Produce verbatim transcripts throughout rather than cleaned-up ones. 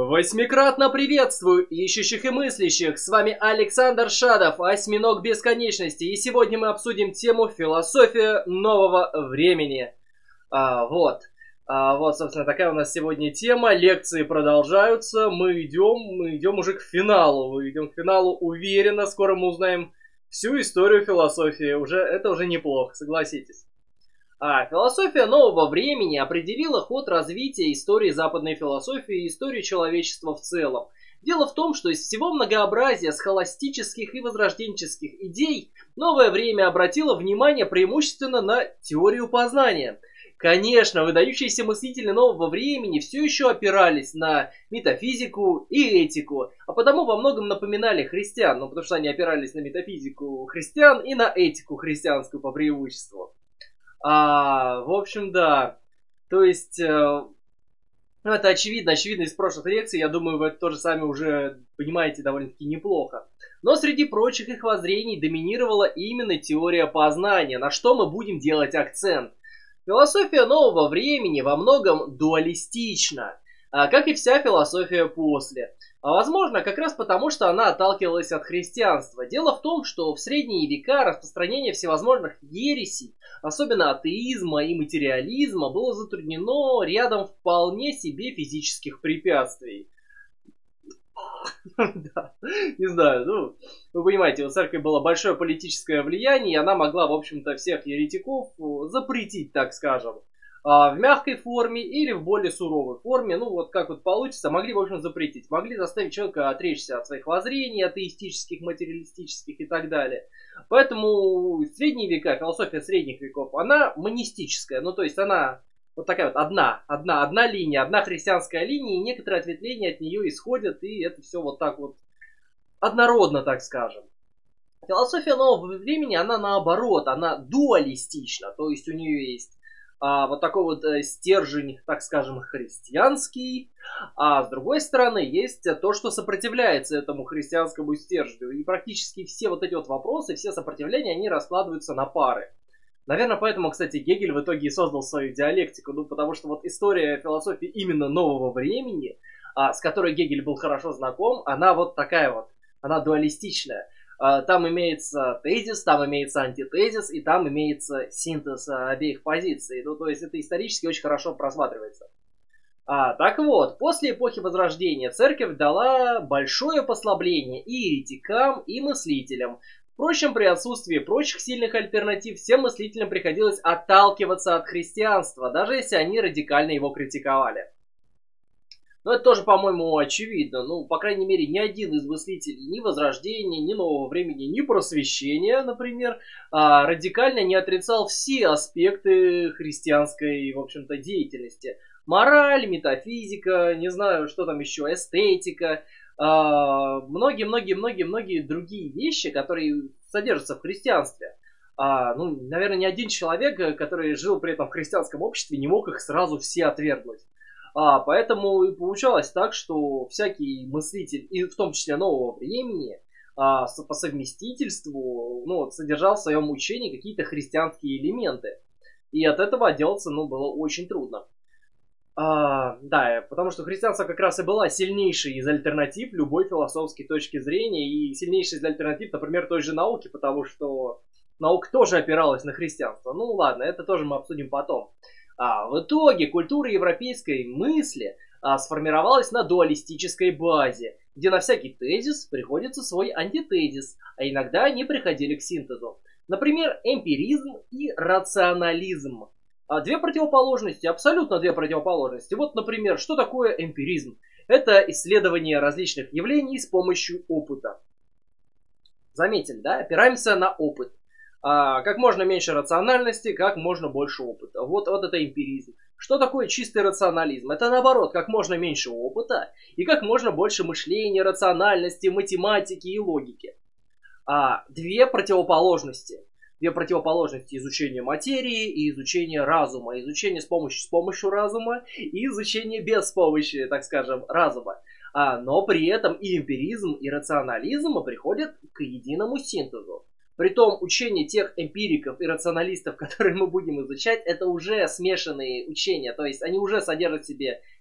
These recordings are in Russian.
Восьмикратно приветствую ищущих и мыслящих, с вами Александр Шадов, осьминог бесконечности, и сегодня мы обсудим тему философия нового времени. А, вот, а, вот, собственно, такая у нас сегодня тема, лекции продолжаются, мы идем, мы идем уже к финалу, мы идем к финалу уверенно, скоро мы узнаем всю историю философии, уже, это уже неплохо, согласитесь. А философия нового времени определила ход развития истории западной философии и истории человечества в целом. Дело в том, что из всего многообразия схоластических и возрожденческих идей новое время обратило внимание преимущественно на теорию познания. Конечно, выдающиеся мыслители нового времени все еще опирались на метафизику и этику, а потому во многом напоминали христиан, ну потому что они опирались на метафизику христиан и на этику христианскую по преимуществу. А, в общем, да. То есть, э, ну, это очевидно, очевидно из прошлых лекций. Я думаю, вы это тоже сами уже понимаете довольно-таки неплохо. Но среди прочих их воззрений доминировала именно теория познания, на что мы будем делать акцент. Философия нового времени во многом дуалистична, как и вся философия после. А возможно, как раз потому, что она отталкивалась от христианства. Дело в том, что в средние века распространение всевозможных ересей, особенно атеизма и материализма, было затруднено рядом вполне себе физических препятствий. Да, не знаю, ну, вы понимаете, у церкви было большое политическое влияние, и она могла, в общем-то, всех еретиков запретить, так скажем. В мягкой форме или в более суровой форме, ну вот как вот получится, могли, в общем, запретить. Могли заставить человека отречься от своих воззрений, атеистических, материалистических и так далее. Поэтому средние века, философия средних веков, она монистическая, ну то есть она вот такая вот одна, одна, одна линия, одна христианская линия, и некоторые ответвления от нее исходят, и это все вот так вот однородно, так скажем. Философия нового времени, она наоборот, она дуалистична, то есть у нее есть А, вот такой вот э, стержень, так скажем, христианский, а с другой стороны есть то, что сопротивляется этому христианскому стержню. И практически все вот эти вот вопросы, все сопротивления, они раскладываются на пары. Наверное, поэтому, кстати, Гегель в итоге и создал свою диалектику, ну, потому что вот история философии именно нового времени, а, с которой Гегель был хорошо знаком, она вот такая вот, она дуалистичная. Там имеется тезис, там имеется антитезис, и там имеется синтез обеих позиций. Ну, то есть это исторически очень хорошо просматривается. А, так вот, после эпохи Возрождения церковь дала большое послабление и еретикам, и мыслителям. Впрочем, при отсутствии прочих сильных альтернатив, всем мыслителям приходилось отталкиваться от христианства, даже если они радикально его критиковали. Но это тоже, по-моему, очевидно. Ну, по крайней мере, ни один из мыслителей ни Возрождения, ни Нового времени, ни Просвещения, например, радикально не отрицал все аспекты христианской, в общем-то, деятельности. Мораль, метафизика, не знаю, что там еще, эстетика, многие-многие-многие-многие другие вещи, которые содержатся в христианстве. А, ну, наверное, ни один человек, который жил при этом в христианском обществе, не мог их сразу все отвергнуть. А, поэтому и получалось так, что всякий мыслитель, и в том числе нового времени, а, по совместительству, ну, вот, содержал в своем учении какие-то христианские элементы. И от этого отделаться, ну, было очень трудно. А, да, потому что христианство как раз и была сильнейшей из альтернатив любой философской точки зрения, и сильнейшей из альтернатив, например, той же науки, потому что наука тоже опиралась на христианство. Ну, ладно, это тоже мы обсудим потом. А, в итоге культура европейской мысли а, сформировалась на дуалистической базе, где на всякий тезис приходится свой антитезис, а иногда они приходили к синтезу. Например, эмпиризм и рационализм. А, две противоположности, абсолютно две противоположности. Вот, например, что такое эмпиризм? Это исследование различных явлений с помощью опыта. Заметили, да? Опираемся на опыт. А, как можно меньше рациональности, как можно больше опыта. Вот, вот это эмпиризм. Что такое чистый рационализм? Это наоборот, как можно меньше опыта и как можно больше мышления, рациональности, математики и логики. А, две противоположности. Две противоположности изучения материи и изучения разума. Изучение с помощью, с помощью разума и изучение без помощи, так скажем, разума. А, но при этом и эмпиризм, и рационализм приходят к единому синтезу. Притом учение тех эмпириков и рационалистов, которые мы будем изучать, это уже смешанные учения. То есть они уже содержат в себе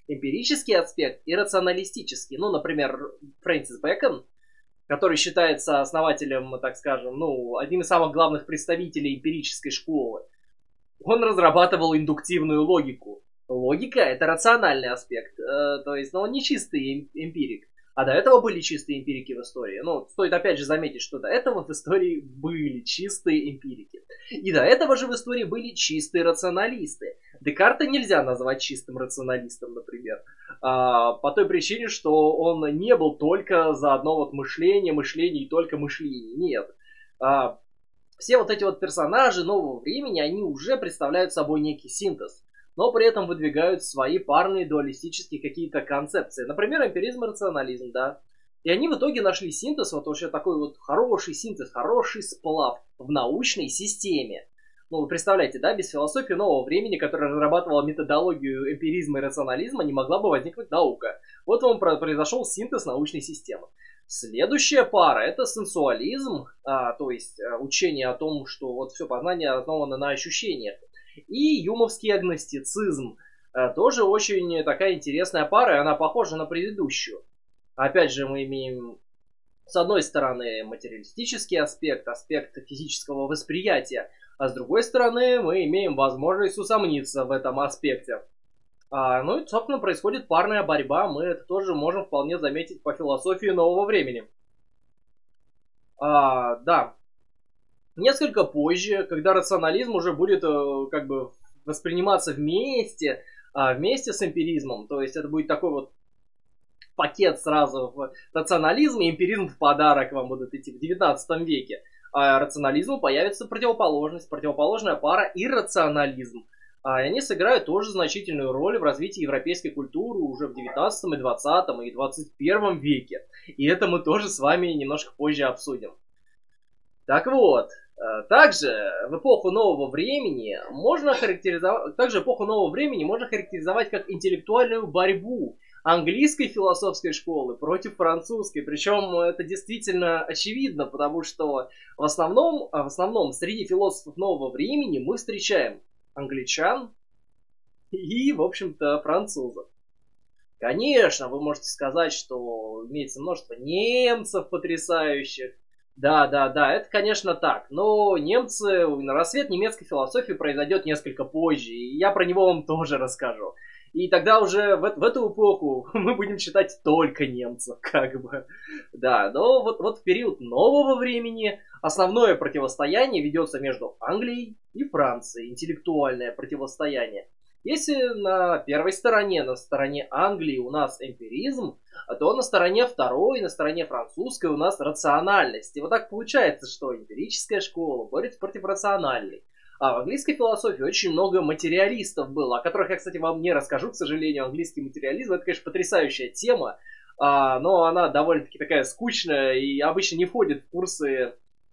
эмпирический аспект и рационалистический. Ну, например, Фрэнсис Бэкон, который считается основателем, так скажем, ну, одним из самых главных представителей эмпирической школы. Он разрабатывал индуктивную логику. Логика — это рациональный аспект, э, то есть, ну, он не чистый эмпирик. А до этого были чистые эмпирики в истории. Ну, стоит опять же заметить, что до этого в истории были чистые эмпирики. И до этого же в истории были чистые рационалисты. Декарта нельзя назвать чистым рационалистом, например. А, по той причине, что он не был только за одно вот мышление, мышление и только мышление. Нет. А, все вот эти вот персонажи нового времени, они уже представляют собой некий синтез, но при этом выдвигают свои парные дуалистические какие-то концепции. Например, эмпиризм и рационализм, да. И они в итоге нашли синтез, вот вообще такой вот хороший синтез, хороший сплав в научной системе. Ну, вы представляете, да, без философии нового времени, которая разрабатывала методологию эмпиризма и рационализма, не могла бы возникнуть наука. Вот вам произошел синтез научной системы. Следующая пара — это сенсуализм, а, то есть а, учение о том, что вот все познание основано на ощущениях. И юмовский агностицизм. Тоже очень такая интересная пара, и она похожа на предыдущую. Опять же, мы имеем с одной стороны материалистический аспект, аспект физического восприятия, а с другой стороны мы имеем возможность усомниться в этом аспекте. А, ну и, собственно, происходит парная борьба, мы это тоже можем вполне заметить по философии нового времени. А, да. Несколько позже, когда рационализм уже будет э, как бы восприниматься вместе, э, вместе с эмпиризмом, то есть это будет такой вот пакет сразу в рационализм и эмпиризм в подарок вам будут идти в девятнадцатом веке. А рационализму появится противоположность, противоположная пара иррационализм. А они сыграют тоже значительную роль в развитии европейской культуры уже в девятнадцатом и двадцатом и двадцать первом веке. И это мы тоже с вами немножко позже обсудим. Так вот, также в эпоху нового времени можно характеризовать, также эпоху нового времени можно характеризовать как интеллектуальную борьбу английской философской школы против французской. Причем это действительно очевидно, потому что в основном, в основном среди философов нового времени мы встречаем англичан и, в общем-то, французов. Конечно, вы можете сказать, что имеется множество немцев потрясающих. Да, да, да, это, конечно, так. Но немцы, на рассвет немецкой философии произойдет несколько позже, и я про него вам тоже расскажу. И тогда уже в, в эту эпоху мы будем читать только немцев, как бы. Да, но вот, вот в период нового времени основное противостояние ведется между Англией и Францией, интеллектуальное противостояние. Если на первой стороне, на стороне Англии у нас эмпиризм, то на стороне второй, на стороне французской у нас рациональность. И вот так получается, что эмпирическая школа борется против рациональной. А в английской философии очень много материалистов было, о которых я, кстати, вам не расскажу, к сожалению. Английский материализм — это, конечно, потрясающая тема, но она довольно-таки такая скучная и обычно не входит в курсы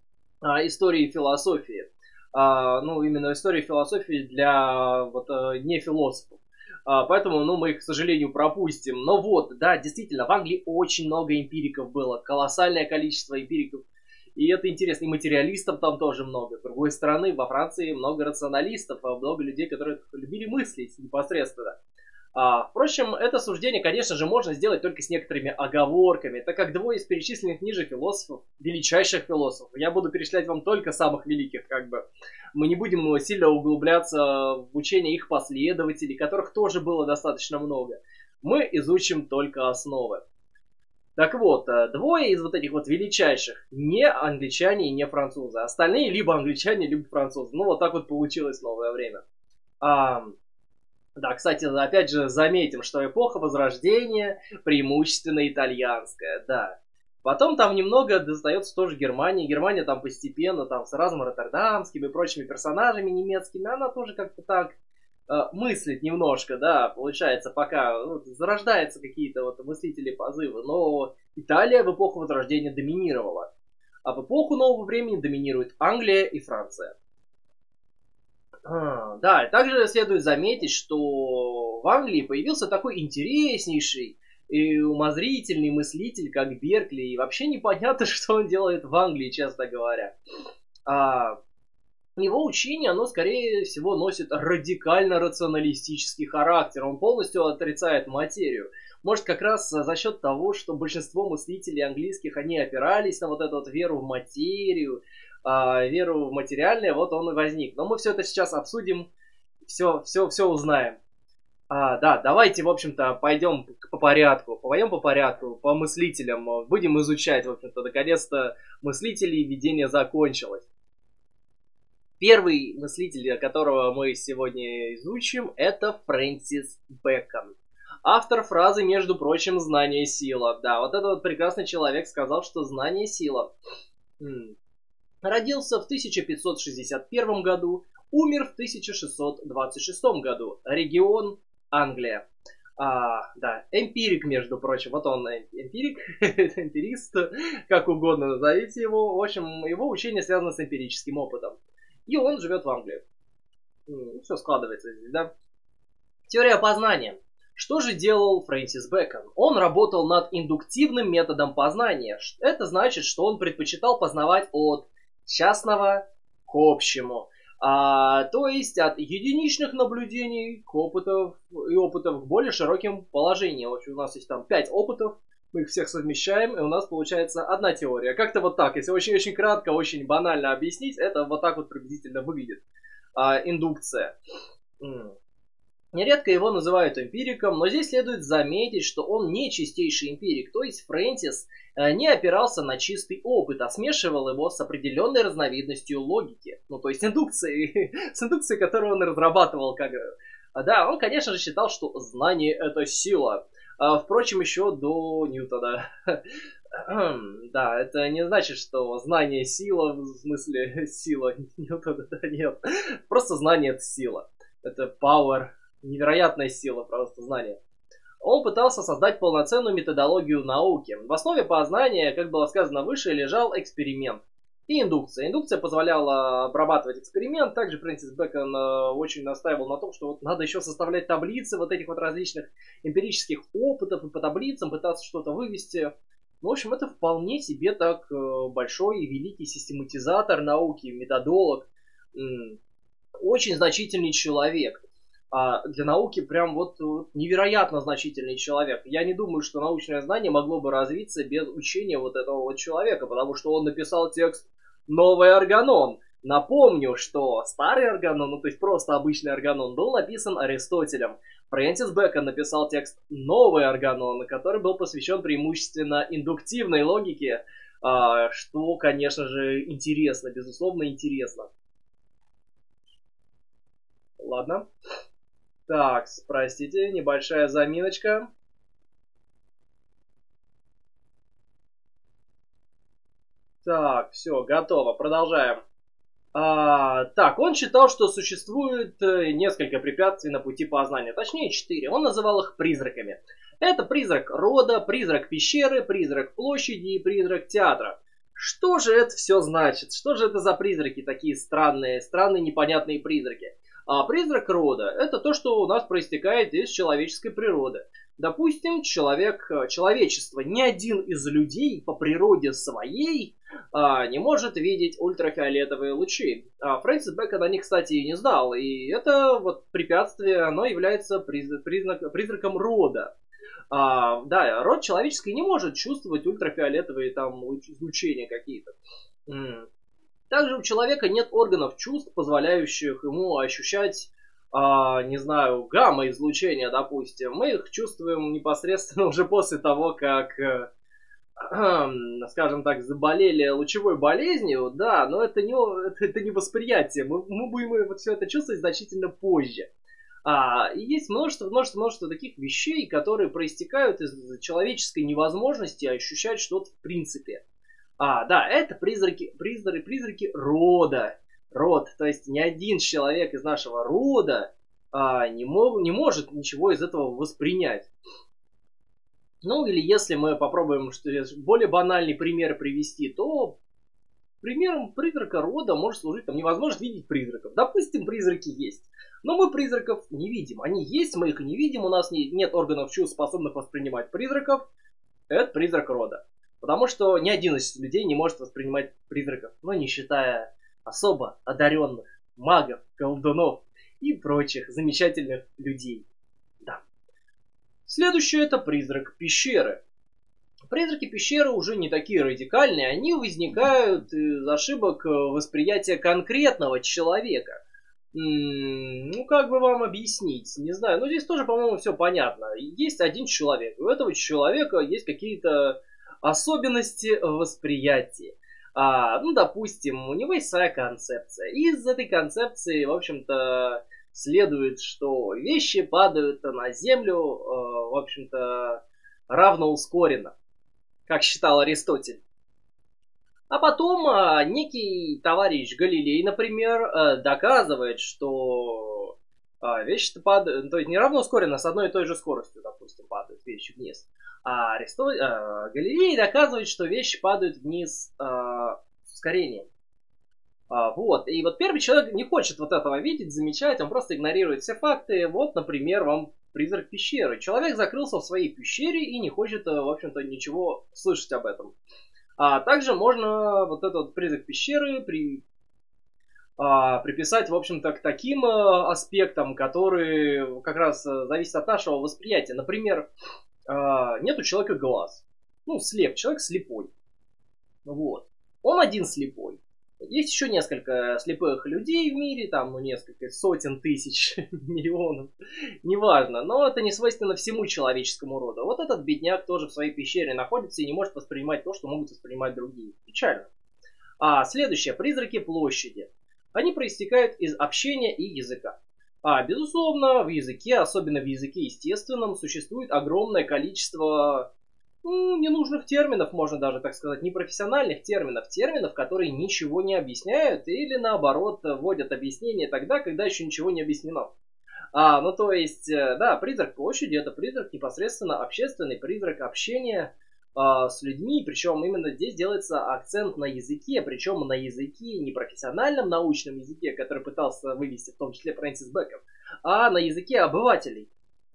истории философии. Uh, ну, именно истории философии для вот, uh, не философов. Uh, поэтому, ну, мы их, к сожалению, пропустим. Но вот, да, действительно, в Англии очень много эмпириков было. Колоссальное количество эмпириков. И это интересно. И материалистов там тоже много. С другой стороны, во Франции много рационалистов, много людей, которые любили мыслить непосредственно. А, впрочем, это суждение, конечно же, можно сделать только с некоторыми оговорками, так как двое из перечисленных ниже философов, величайших философов, я буду перечислять вам только самых великих, как бы. Мы не будем сильно углубляться в учение их последователей, которых тоже было достаточно много. Мы изучим только основы. Так вот, двое из вот этих вот величайших не англичане и не французы. Остальные либо англичане, либо французы. Ну, вот так вот получилось в новое время. А... Да, кстати, опять же заметим, что эпоха Возрождения преимущественно итальянская, да. Потом там немного достается тоже Германия. Германия там постепенно, там с разными роттердамскими и прочими персонажами немецкими, она тоже как-то так э, мыслит немножко, да, получается, пока ну, зарождаются какие-то вот мыслители, позывы. Но Италия в эпоху Возрождения доминировала. А в эпоху нового времени доминирует Англия и Франция. А, да, также следует заметить, что в Англии появился такой интереснейший и умозрительный мыслитель, как Беркли, и вообще непонятно, что он делает в Англии, честно говоря. А, его учение, оно, скорее всего, носит радикально рационалистический характер. Он полностью отрицает материю. Может, как раз за счет того, что большинство мыслителей английских, они опирались на вот эту вот веру в материю, э, веру в материальное, вот он и возник. Но мы все это сейчас обсудим, все, все, все узнаем. А, да, давайте, в общем-то, пойдем по порядку. Пойдем по порядку, по мыслителям. Будем изучать, в общем-то, наконец-то мыслителей, видение закончилось. Первый мыслитель, которого мы сегодня изучим, это Фрэнсис Бэкон. Автор фразы, между прочим, «знание – сила». Да, вот этот вот прекрасный человек сказал, что знание – сила. М-м. Родился в тысяча пятьсот шестьдесят первом году, умер в тысяча шестьсот двадцать шестом году. Регион – Англия. А, да, эмпирик, между прочим. Вот он, эмпирик, эмпирист, как угодно назовите его. В общем, его учение связано с эмпирическим опытом. И он живет в Англии. Все складывается здесь, да? Теория познания. Что же делал Фрэнсис Бэкон? Он работал над индуктивным методом познания. Это значит, что он предпочитал познавать от частного к общему. А, то есть от единичных наблюдений к опытов и опытов к более широким положениям. В общем, у нас есть там пять опытов. Мы их всех совмещаем, и у нас получается одна теория. Как-то вот так, если очень-очень кратко, очень банально объяснить, это вот так вот приблизительно выглядит. А, индукция. М. Нередко его называют эмпириком, но здесь следует заметить, что он не чистейший эмпирик. То есть Фрэнсис не опирался на чистый опыт, а смешивал его с определенной разновидностью логики. Ну, то есть индукцией, с индукцией, которую он разрабатывал. Как... Да, он, конечно же, считал, что знание – это сила. Впрочем, еще до Ньютона. Да, это не значит, что знание сила, в смысле сила Ньютона, да нет. Просто знание это сила. Это power, невероятная сила, просто знание. Он пытался создать полноценную методологию науки. В основе познания, как было сказано выше, лежал эксперимент и индукция. Индукция позволяла обрабатывать эксперимент. Также Фрэнсис Бэкон э, очень настаивал на том, что вот надо еще составлять таблицы вот этих вот различных эмпирических опытов и по таблицам пытаться что-то вывести. Ну, в общем, это вполне себе так э, большой и великий систематизатор науки, методолог. М- очень значительный человек. А для науки прям вот, вот невероятно значительный человек. Я не думаю, что научное знание могло бы развиться без учения вот этого вот человека, потому что он написал текст «Новый органон». Напомню, что старый органон, ну то есть просто обычный органон, был написан Аристотелем. Фрэнсис Бэкон написал текст «Новый органон», который был посвящен преимущественно индуктивной логике, что, конечно же, интересно, безусловно, интересно. Ладно. Так, простите, небольшая заминочка. Так, все, готово, продолжаем. А, так, он считал, что существует несколько препятствий на пути познания, точнее четыре. Он называл их призраками. Это призрак рода, призрак пещеры, призрак площади и призрак театра. Что же это все значит? Что же это за призраки такие странные, странные непонятные призраки? А призрак рода – это то, что у нас проистекает из человеческой природы. Допустим, человек, человечество, ни один из людей по природе своей а, не может видеть ультрафиолетовые лучи. А Фрэнсис Бэкон о них, кстати, и не знал. И это вот препятствие, оно является признак, признак, призраком рода. А, да, род человеческий не может чувствовать ультрафиолетовые там излучения какие-то. Также у человека нет органов чувств, позволяющих ему ощущать, а, не знаю, гамма-излучения, допустим. Мы их чувствуем непосредственно уже после того, как, э, э, скажем так, заболели лучевой болезнью, да, но это не, это, это не восприятие. Мы, мы будем вот все это чувствовать значительно позже. А, и есть множество, множество, множество таких вещей, которые проистекают из человеческой невозможности ощущать что-то в принципе. А, да, это призраки, призраки, призраки рода. Род, то есть ни один человек из нашего рода а, не, мог, не может ничего из этого воспринять. Ну, или если мы попробуем что более банальный пример привести, то примером призрака рода может служить там невозможность видеть призраков. Допустим, призраки есть, но мы призраков не видим. Они есть, мы их не видим, у нас не, нет органов чувств, способных воспринимать призраков. Это призрак рода. Потому что ни один из людей не может воспринимать призраков, ну, не считая особо одаренных магов, колдунов и прочих замечательных людей. Да. Следующее это призрак пещеры. Призраки пещеры уже не такие радикальные, они возникают из ошибок восприятия конкретного человека. М-м, ну, как бы вам объяснить, не знаю, но здесь тоже, по-моему, все понятно. Есть один человек, у этого человека есть какие-то особенности восприятия. А, ну, допустим, у него есть своя концепция. И из этой концепции, в общем-то, следует, что вещи падают на землю, э, в общем-то, равноускоренно, как считал Аристотель. А потом а, некий товарищ Галилей, например, а, доказывает, что а, вещи-то падают, то есть не равноускоренно, с одной и той же скоростью, допустим, падают вещи вниз. А Аристо... а, Галилей доказывает, что вещи падают вниз а, с ускорением. А, вот, и вот первый человек не хочет вот этого видеть, замечать, он просто игнорирует все факты. Вот, например, вам призрак пещеры. Человек закрылся в своей пещере и не хочет, в общем-то, ничего слышать об этом. А также можно вот этот вот призрак пещеры при, а, приписать, в общем-то, к таким а, аспектам, которые как раз зависят от нашего восприятия. Например, а, нет у человека глаз. Ну, слеп, человек слепой. Вот. Он один слепой. Есть еще несколько слепых людей в мире, там, ну, несколько сотен тысяч, миллионов, неважно, но это не свойственно всему человеческому роду. Вот этот бедняк тоже в своей пещере находится и не может воспринимать то, что могут воспринимать другие. Печально. А следующее, призраки площади. Они проистекают из общения и языка. А, безусловно, в языке, особенно в языке естественном, существует огромное количество ну, ненужных терминов, можно даже так сказать, непрофессиональных терминов, терминов, которые ничего не объясняют или наоборот вводят объяснение тогда, когда еще ничего не объяснено. А, ну то есть, да, призрак площади это призрак непосредственно общественный, призрак общения а, с людьми, причем именно здесь делается акцент на языке, причем на языке не профессиональном научном языке, который пытался вывести в том числе Фрэнсис Бэкон, а на языке обывателей.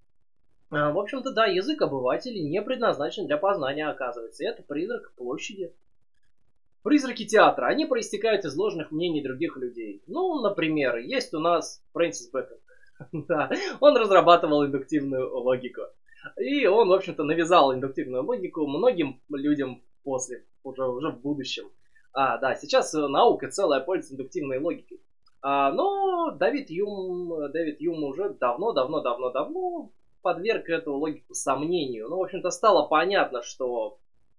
В общем-то, да, язык обывателей не предназначен для познания, оказывается. Это призрак площади. Призраки театра. Они проистекают из ложных мнений других людей. Ну, например, есть у нас Фрэнсис Бэкон. Да, он разрабатывал индуктивную логику. И он, в общем-то, навязал индуктивную логику многим людям после, уже, уже в будущем. А, да, сейчас наука целая пользуется индуктивной логикой. А, но Дэвид Юм, Дэвид Юм уже давно-давно-давно-давно подверг эту логику сомнению. Ну, в общем-то, стало понятно, что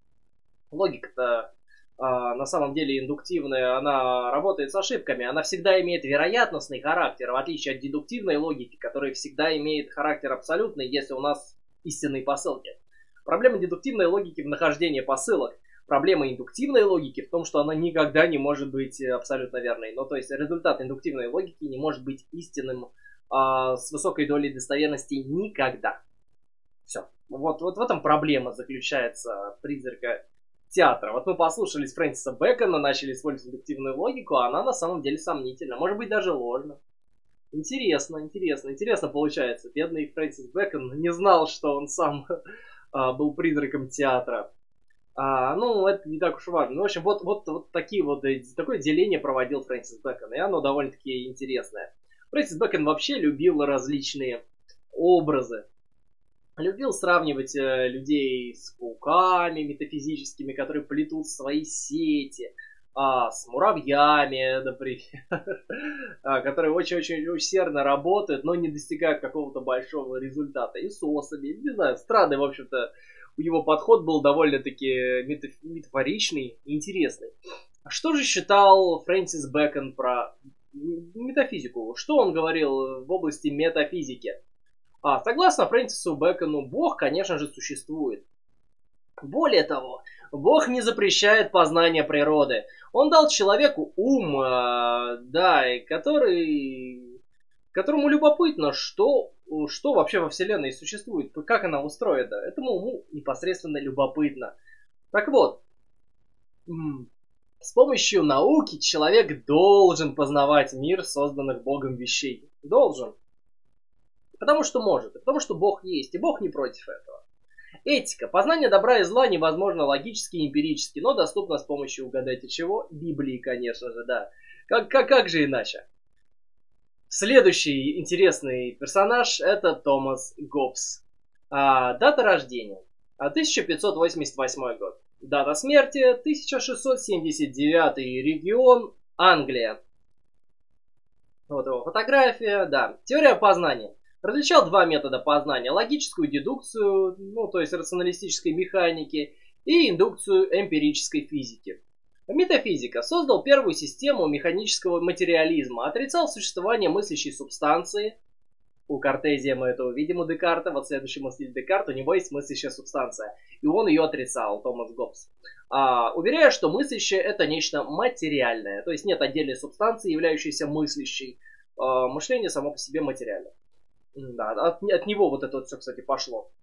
логика-то э, на самом деле индуктивная, она работает с ошибками. Она всегда имеет вероятностный характер, в отличие от дедуктивной логики, которая всегда имеет характер абсолютный, если у нас истинные посылки. Проблема дедуктивной логики в нахождении посылок. Проблема индуктивной логики в том, что она никогда не может быть абсолютно верной. Ну, то есть результат индуктивной логики не может быть истинным с высокой долей достоверности никогда. Все. Вот, вот в этом проблема заключается призрака театра. Вот мы послушались Фрэнсиса Бэкона, начали использовать индуктивную логику, а она на самом деле сомнительна. Может быть, даже ложна. Интересно, интересно, интересно получается. Бедный Фрэнсис Бэкон не знал, что он сам а, был призраком театра. А, ну, это не так уж важно. Ну, в общем, вот, вот, вот такие вот, такое деление проводил Фрэнсис Бэкон, и оно довольно-таки интересное. Фрэнсис Бэкон вообще любил различные образы. Любил сравнивать э, людей с пауками метафизическими, которые плетут свои сети, а, с муравьями, например, которые очень-очень усердно работают, но не достигают какого-то большого результата. И с осами, не знаю, странный, в общем-то, его подход был довольно-таки метаф- метафоричный и интересный. Что же считал Фрэнсис Бэкон про метафизику? Что он говорил в области метафизики? А, согласно Фрэнсису Бэкону, Бог, конечно же, существует. Более того, Бог не запрещает познание природы. Он дал человеку ум, э, да, который, которому любопытно, что, что вообще во Вселенной существует, как она устроена. Этому уму непосредственно любопытно. Так вот, с помощью науки человек должен познавать мир созданных Богом вещей. Должен. Потому что может, и потому что Бог есть, и Бог не против этого. Этика. Познание добра и зла невозможно логически и эмпирически, но доступно с помощью, угадайте чего? Библии, конечно же, да. Как, как, как же иначе? Следующий интересный персонаж это Томас Гоббс. А, дата рождения тысяча пятьсот восемьдесят восьмой год. Дата смерти тысяча шестьсот семьдесят девятый, регион Англия. Вот его фотография, да. Теория познания. Различал два метода познания. Логическую дедукцию, ну то есть рационалистической механики, и индукцию эмпирической физики. Метафизика. Создал первую систему механического материализма. Отрицал существование мыслящей субстанции. У Картезия мы это увидим у Декарта. Вот следующий мыслитель Декарт, у него есть мыслящая субстанция. И он ее отрицал, Томас Гоббс. А, уверяя, что мыслящее это нечто материальное. То есть нет отдельной субстанции, являющейся мыслящей. А, мышление само по себе материально. Да, от, от него вот это вот все, кстати, пошло.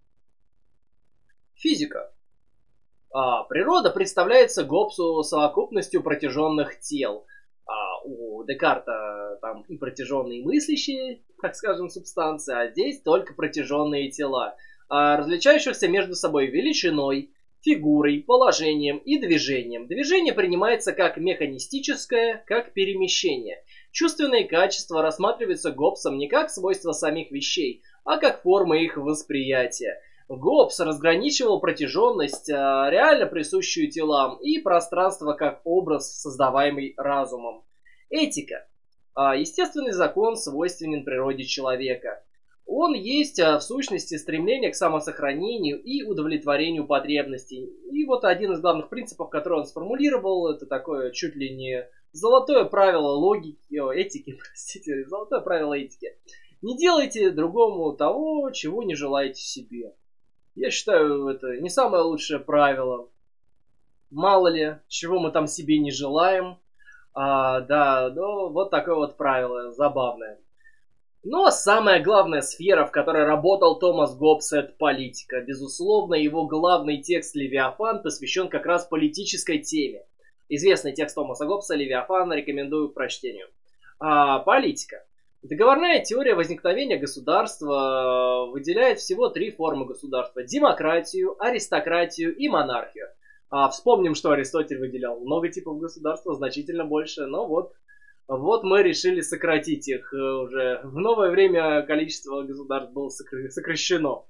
Физика. А, природа представляется Гоббсу совокупностью протяженных тел. А, у Декарта там и протяженные мыслящие, так скажем, субстанции, а здесь только протяженные тела, а, различающихся между собой величиной, фигурой, положением и движением. Движение принимается как механистическое, как перемещение. Чувственные качества рассматриваются Гоббсом не как свойства самих вещей, а как формы их восприятия. Гоббс разграничивал протяженность, реально присущую телам, и пространство как образ, создаваемый разумом. Этика. Естественный закон свойственен природе человека. Он есть в сущности стремление к самосохранению и удовлетворению потребностей. И вот один из главных принципов, который он сформулировал, это такое чуть ли не золотое правило логики, о, этики, простите, золотое правило этики. Не делайте другому того, чего не желаете себе. Я считаю, это не самое лучшее правило. Мало ли, чего мы там себе не желаем. А, да, ну вот такое вот правило, забавное. Но самая главная сфера, в которой работал Томас Гоббс, это политика. Безусловно, его главный текст «Левиафан» посвящен как раз политической теме. Известный текст Томаса Гоббса «Левиафан» рекомендую к прочтению. А, политика. Договорная теория возникновения государства выделяет всего три формы государства. Демократию, аристократию и монархию. А вспомним, что Аристотель выделял много типов государства, значительно больше. Но вот, вот мы решили сократить их. Уже в новое время количество государств было сокращено.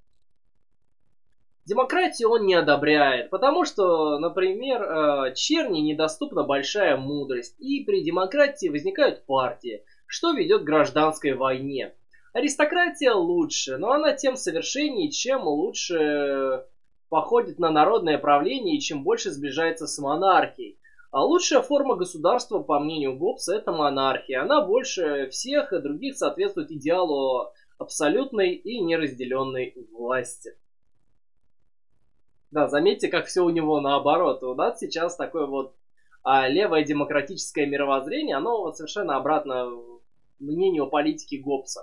Демократию он не одобряет, потому что, например, черни недоступна большая мудрость. И при демократии возникают партии, что ведет к гражданской войне. Аристократия лучше, но она тем совершеннее, чем лучше походит на народное правление и чем больше сближается с монархией. А лучшая форма государства, по мнению Гоббса, это монархия. Она больше всех и других соответствует идеалу абсолютной и неразделенной власти. Да, заметьте, как все у него наоборот. У нас сейчас такое вот а, левое демократическое мировоззрение, оно вот совершенно обратно мнению политики Гоббса.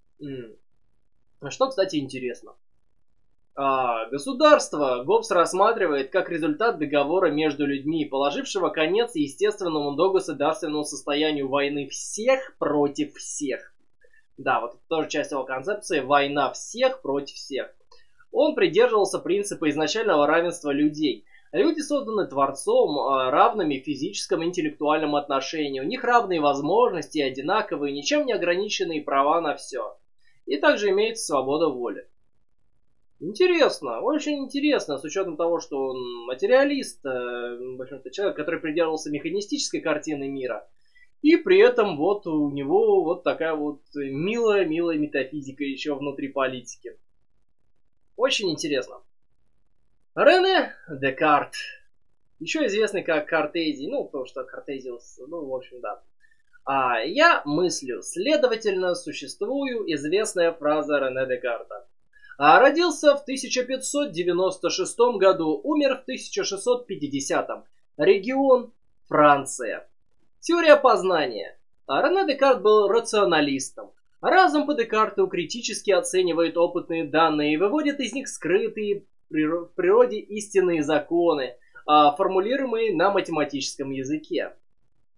Что, кстати, интересно. А, государство Гоббс рассматривает как результат договора между людьми, положившего конец естественному догосударственному состоянию войны всех против всех. Да, вот это тоже часть его концепции. Война всех против всех. Он придерживался принципа изначального равенства людей. Люди созданы Творцом равными в физическом и интеллектуальном отношении. У них равные возможности, одинаковые, ничем не ограниченные права на все. И также имеется свобода воли. Интересно, очень интересно, с учетом того, что он материалист, в общем-то, человек, который придерживался механистической картины мира. И при этом вот у него вот такая вот милая-милая метафизика еще внутри политики. Очень интересно. Рене Декарт. Еще известный как Картезий. Ну, потому что Картезиус, ну, в общем, да. А, я мыслю, следовательно, существую, известная фраза Рене Декарта. А, родился в тысяча пятьсот девяносто шестом году, умер в тысяча шестьсот пятидесятом. Регион Франция. Теория познания. А, Рене Декарт был рационалистом. Разум по Декарту критически оценивает опытные данные и выводит из них скрытые в природе истинные законы, формулируемые на математическом языке.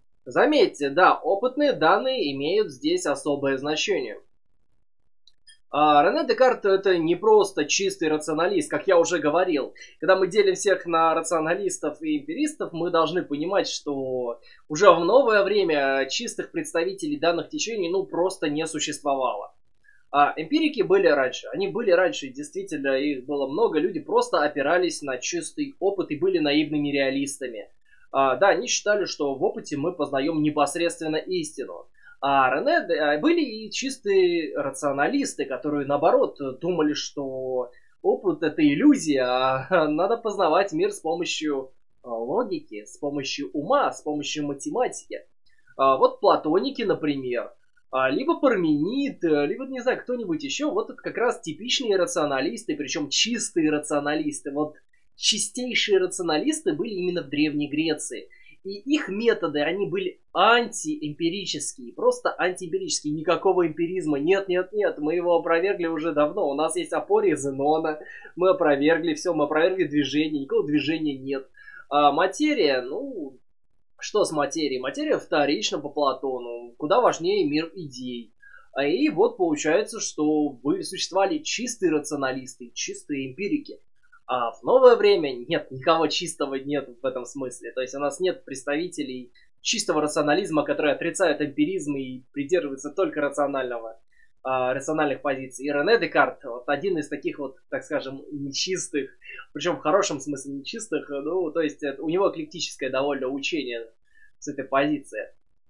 Заметьте, да, опытные данные имеют здесь особое значение. А Рене Декарт это не просто чистый рационалист, как я уже говорил. Когда мы делим всех на рационалистов и эмпиристов, мы должны понимать, что уже в новое время чистых представителей данных течений ну просто не существовало. А эмпирики были раньше. Они были раньше, действительно, их было много. Люди просто опирались на чистый опыт и были наивными реалистами. А, да, они считали, что в опыте мы познаем непосредственно истину. А Рене были и чистые рационалисты, которые, наоборот, думали, что опыт — это иллюзия, а надо познавать мир с помощью логики, с помощью ума, с помощью математики. А вот платоники, например, либо Парменид, либо, не знаю, кто-нибудь еще, вот это как раз типичные рационалисты, причем чистые рационалисты. Вот чистейшие рационалисты были именно в Древней Греции. И их методы, они были антиэмпирические, просто антиэмпирические, никакого эмпиризма, нет, нет, нет, мы его опровергли уже давно, у нас есть апория Зенона, мы опровергли все, мы опровергли движение, никакого движения нет. А материя, ну, что с материей? Материя вторична по Платону, куда важнее мир идей. И вот получается, что были, существовали чистые рационалисты, чистые эмпирики. А в новое время нет, никого чистого нет в этом смысле. То есть у нас нет представителей чистого рационализма, которые отрицают эмпиризм и придерживаются только рационального, а, рациональных позиций. И Рене Декарт, вот один из таких вот, так скажем, нечистых, причем в хорошем смысле нечистых, ну, то есть у него эклектическое довольно учение с этой позиции.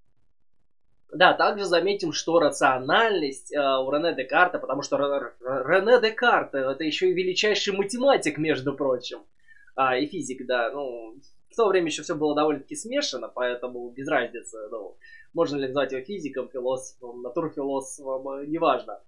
Да, также заметим, что рациональность э, у Рене Декарта, потому что Рене Декарт это еще и величайший математик, между прочим, а, и физик, да, ну, в то время еще все было довольно-таки смешано, поэтому без разницы, ну, можно ли назвать его физиком, философом, натурфилософом, неважно.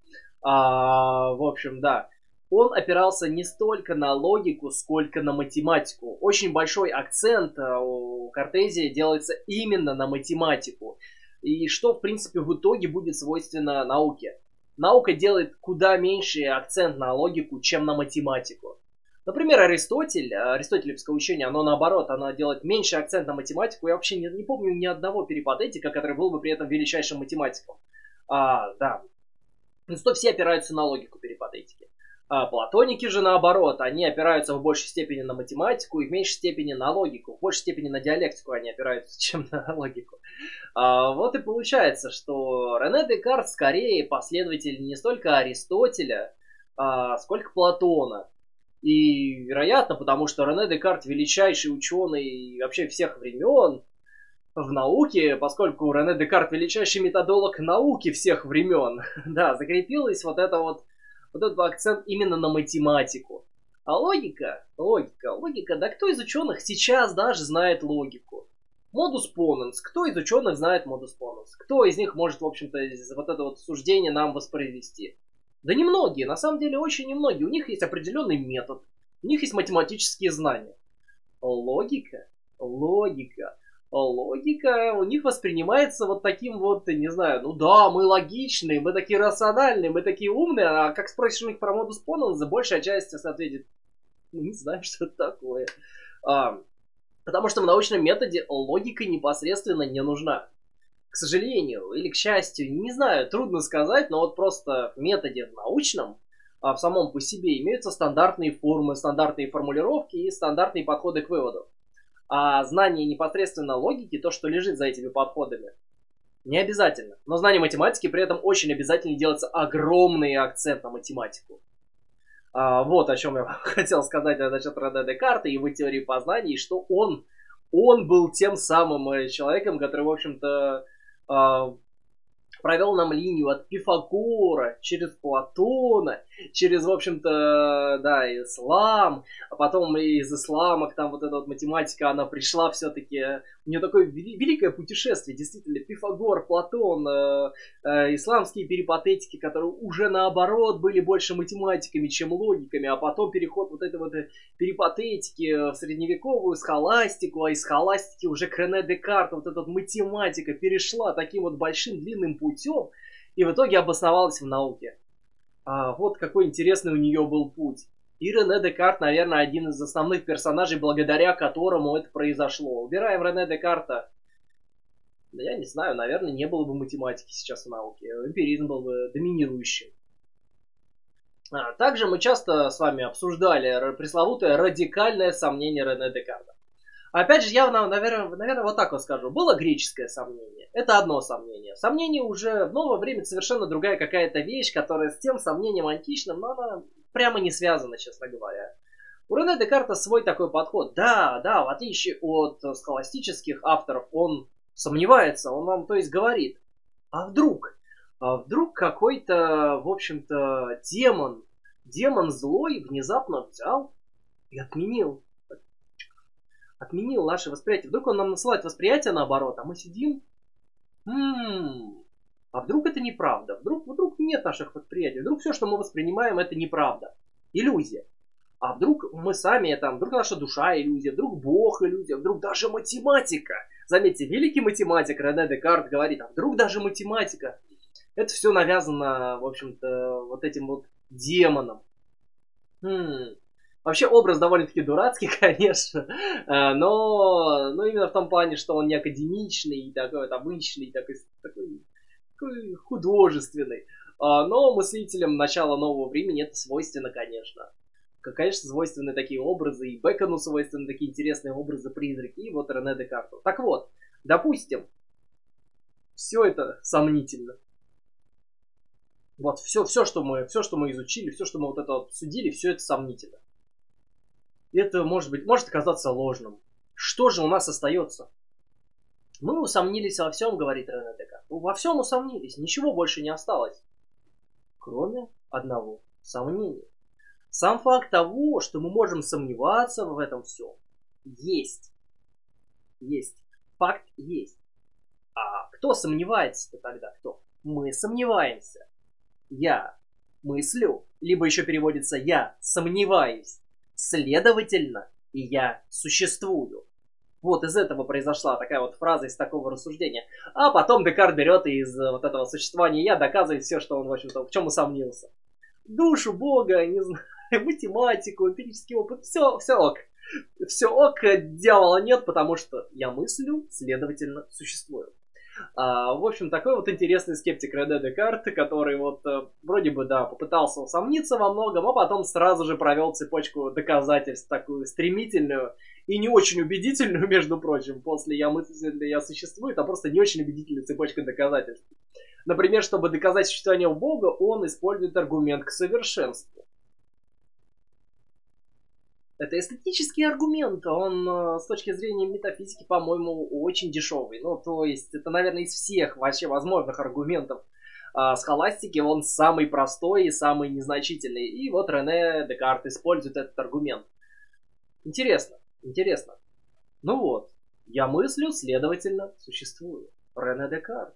А, в общем, да, он опирался не столько на логику, сколько на математику. Очень большой акцент у Картезия делается именно на математику. И что, в принципе, в итоге будет свойственно науке. Наука делает куда меньший акцент на логику, чем на математику. Например, Аристотель, аристотелевское учение, оно наоборот, оно делает меньший акцент на математику. Я вообще не, не помню ни одного перипатетика, который был бы при этом величайшим математиком. А, да. Ну, что все опираются на логику перипатетики. А платоники же наоборот, они опираются в большей степени на математику и в меньшей степени на логику. В большей степени на диалектику они опираются, чем на логику. А, вот и получается, что Рене Декарт скорее последователь не столько Аристотеля, а, сколько Платона. И вероятно, потому что Рене Декарт величайший ученый вообще всех времен в науке, поскольку Рене Декарт величайший методолог науки всех времен. Да, закрепилась вот это вот Вот этот акцент именно на математику. А логика, логика, логика, да кто из ученых сейчас даже знает логику? Модус поненс, кто из ученых знает модус поненс? Кто из них может, в общем-то, вот это вот суждение нам воспроизвести? Да немногие, на самом деле очень немногие. У них есть определенный метод, у них есть математические знания. Логика, логика. Логика у них воспринимается вот таким вот, не знаю, ну да, мы логичные, мы такие рациональные, мы такие умные, а как спросишь у них про модус поненс, большая часть ответит, ну не знаю, что это такое. А, потому что в научном методе логика непосредственно не нужна. К сожалению, или к счастью, не знаю, трудно сказать, но вот просто в методе в научном, а в самом по себе имеются стандартные формы, стандартные формулировки и стандартные подходы к выводу. А знание непосредственно логики, то, что лежит за этими подходами, не обязательно. Но знание математики при этом очень обязательно, делается огромный акцент на математику. А, вот о чем я хотел сказать насчет Рене Декарта и его теории познаний, что он, он был тем самым человеком, который, в общем-то, провел нам линию от Пифагора через Платона, через, в общем-то, да, ислам, а потом из ислама к там вот эта вот математика, она пришла все-таки, у нее такое великое путешествие, действительно, Пифагор, Платон, э, э, исламские перипатетики, которые уже наоборот были больше математиками, чем логиками, а потом переход вот этой вот перипатетики в средневековую схоластику, а из схоластики уже к Рене Декарту, вот эта вот математика перешла таким вот большим длинным путем, и в итоге обосновалась в науке. А, вот какой интересный у нее был путь. И Рене Декарт, наверное, один из основных персонажей, благодаря которому это произошло. Убираем Рене Декарта, да я не знаю, наверное, не было бы математики сейчас в науке. Эмпиризм был бы доминирующим. Также мы часто с вами обсуждали пресловутое радикальное сомнение Рене Декарта. Опять же, я, наверное, наверное, вот так вот скажу. Было греческое сомнение. Это одно сомнение. Сомнение уже в новое время совершенно другая какая-то вещь, которая с тем сомнением античным, но она прямо не связана, честно говоря. У Рене Декарта свой такой подход. Да, да, в отличие от схоластических авторов, он сомневается, он вам, то есть, говорит, а вдруг? А вдруг какой-то, в общем-то, демон, демон злой внезапно взял и отменил. Отменил наше восприятие. Вдруг он нам насылает восприятие наоборот, а мы сидим. М-м-м. А вдруг это неправда? Вдруг, вдруг нет наших восприятий? Вдруг все, что мы воспринимаем, это неправда? Иллюзия. А вдруг мы сами, там, вдруг наша душа иллюзия, вдруг Бог иллюзия, вдруг даже математика. Заметьте, великий математик Рене Декарт говорит, а вдруг даже математика. Это все навязано, в общем-то, вот этим вот демоном. Хм. Вообще образ довольно-таки дурацкий, конечно, но, но именно в том плане, что он не академичный, такой вот обычный, такой, такой, такой художественный. Но мыслителям начала нового времени это свойственно, конечно. Конечно, свойственны такие образы, и Бэкону свойственны такие интересные образы, призраки, и вот Рене Декарту. Так вот, допустим, все это сомнительно. Вот все, все, что мы, все, что мы изучили, все, что мы вот это вот судили, все это сомнительно. Это может быть, может оказаться ложным. Что же у нас остается? Мы усомнились во всем, говорит Рене Декарт. Во всем усомнились, ничего больше не осталось. Кроме одного сомнения. Сам факт того, что мы можем сомневаться в этом всем, есть. Есть. Факт есть. А кто сомневается-то тогда? Кто? Мы сомневаемся. Я мыслю, либо еще переводится «я сомневаюсь». Следовательно, и я существую. Вот из этого произошла такая вот фраза, из такого рассуждения. А потом Декарт берет и из вот этого существования «я» доказывает все, что он, в общем-то, в чем усомнился. Душу, Бога, не знаю, математику, эмпирический опыт, все, все ок. Все ок, дьявола нет, потому что я мыслю, следовательно, существую. А, в общем, такой вот интересный скептик Рене Декарт, который вот э, вроде бы, да, попытался усомниться во многом, а потом сразу же провел цепочку доказательств, такую стремительную и не очень убедительную, между прочим, после «я мыслю, я существую», это просто не очень убедительная цепочка доказательств. Например, чтобы доказать существование Бога, он использует аргумент к совершенству. Это эстетический аргумент, он с точки зрения метафизики, по-моему, очень дешевый. Ну, то есть, это, наверное, из всех вообще возможных аргументов а, схоластики он самый простой и самый незначительный. И вот Рене Декарт использует этот аргумент. Интересно, интересно. Ну вот, я мыслю, следовательно, существую. Рене Декарт.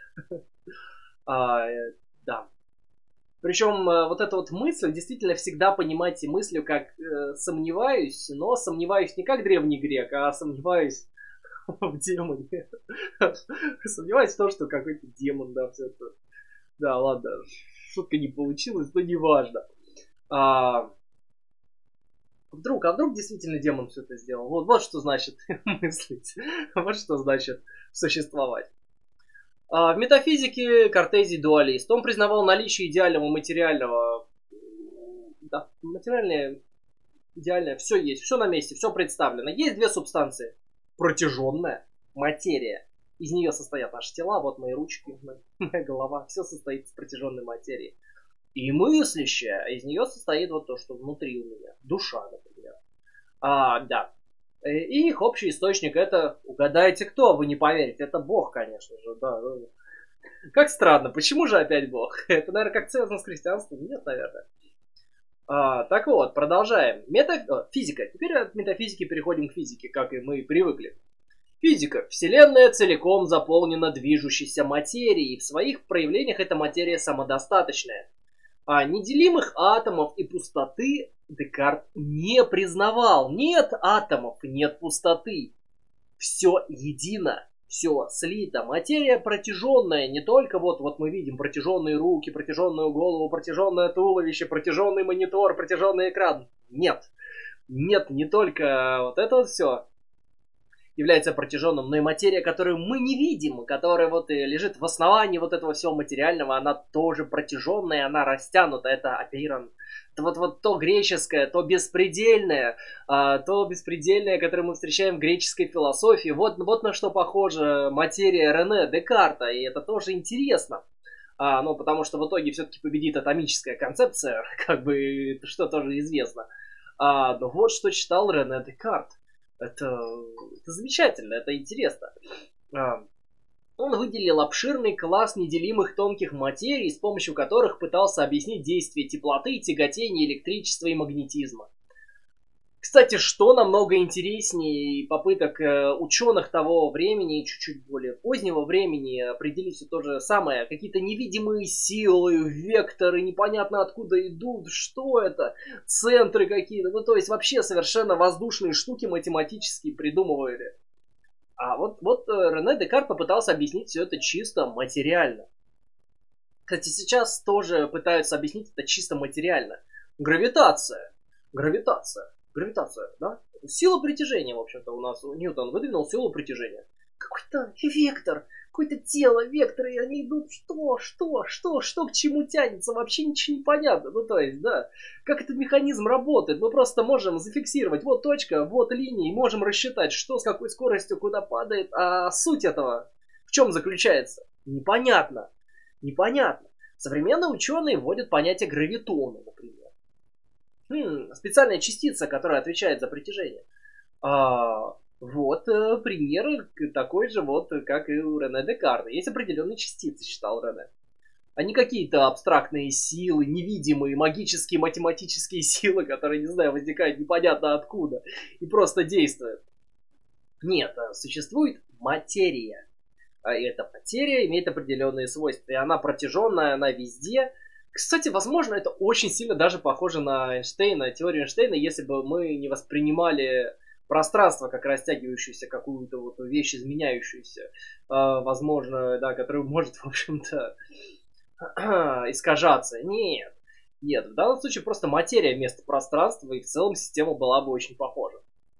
Да. Причем вот эта вот мысль, действительно всегда понимайте мыслью как э, сомневаюсь, но сомневаюсь не как древний грек, а сомневаюсь в демоне. Сомневаюсь в том, что какой-то демон, да, все это. Да, ладно, шутка не получилась, но неважно. А... Вдруг, а вдруг действительно демон все это сделал? Вот, вот что значит мыслить, вот что значит существовать. В метафизике Картезий дуалист. Он признавал наличие идеального материального. Да, материальное, идеальное, все есть, все на месте, все представлено. Есть две субстанции. Протяженная материя. Из нее состоят наши тела, вот мои ручки, моя голова. Все состоит из протяженной материи. И мыслящая, из нее состоит вот то, что внутри у меня. Душа, например. А, да. И их общий источник это, угадайте кто, вы не поверите, это Бог, конечно же, да. Как странно, почему же опять Бог? Это, наверное, как связано с христианством? Нет, наверное. А, так вот, продолжаем. Мета... Физика. Теперь от метафизики переходим к физике, как и мы привыкли. Физика. Вселенная целиком заполнена движущейся материей. В своих проявлениях эта материя самодостаточная. А неделимых атомов и пустоты Декарт не признавал. Нет атомов, нет пустоты. Все едино, все слито. Материя протяженная, не только вот, вот мы видим протяженные руки, протяженную голову, протяженное туловище, протяженный монитор, протяженный экран. Нет, нет, не только вот это вот все. является протяженным, но и материя, которую мы не видим, которая вот и лежит в основании вот этого всего материального, она тоже протяженная, она растянута, это аперон. Это вот, вот то греческое, то беспредельное, а, то беспредельное, которое мы встречаем в греческой философии. Вот, вот на что похожа материя Рене Декарта, и это тоже интересно. А, ну, потому что в итоге все-таки победит атомическая концепция, как бы, что тоже известно. А, но вот что читал Рене Декарт. Это, это замечательно, это интересно. А, он выделил обширный класс неделимых тонких материй, с помощью которых пытался объяснить действие теплоты, тяготения, электричества и магнетизма. Кстати, что намного интереснее попыток ученых того времени и чуть-чуть более позднего времени определить все то же самое. Какие-то невидимые силы, векторы, непонятно откуда идут, что это, центры какие-то. Ну, то есть вообще совершенно воздушные штуки математические придумывали. А вот, вот Рене Декарт попытался объяснить все это чисто материально. Кстати, сейчас тоже пытаются объяснить это чисто материально. Гравитация. Гравитация. Гравитация, да? Сила притяжения, в общем-то, у нас Ньютон выдвинул силу притяжения. Какой-то вектор, какое-то тело, векторы, они идут, что, что, что, что к чему тянется, вообще ничего не понятно. Ну, то есть, да, как этот механизм работает, мы просто можем зафиксировать, вот точка, вот линия, и можем рассчитать, что с какой скоростью куда падает, а суть этого в чем заключается? Непонятно, непонятно. Современные ученые вводят понятие гравитона, например. Хм, специальная частица, которая отвечает за притяжение. А, вот э, пример такой же, вот, как и у Рене Декарта. Есть определенные частицы, считал Рене. А не какие-то абстрактные силы, невидимые, магические, математические силы, которые, не знаю, возникают непонятно откуда и просто действуют. Нет, существует материя. И эта материя имеет определенные свойства. И она протяженная, она везде. Кстати, возможно, это очень сильно даже похоже на Эйнштейна, теорию Эйнштейна, если бы мы не воспринимали пространство как растягивающуюся какую-то вот вещь, изменяющуюся, э, возможно, да, которая может, в общем-то, искажаться. Нет, нет, в данном случае просто материя вместо пространства, и в целом система была бы очень похожа.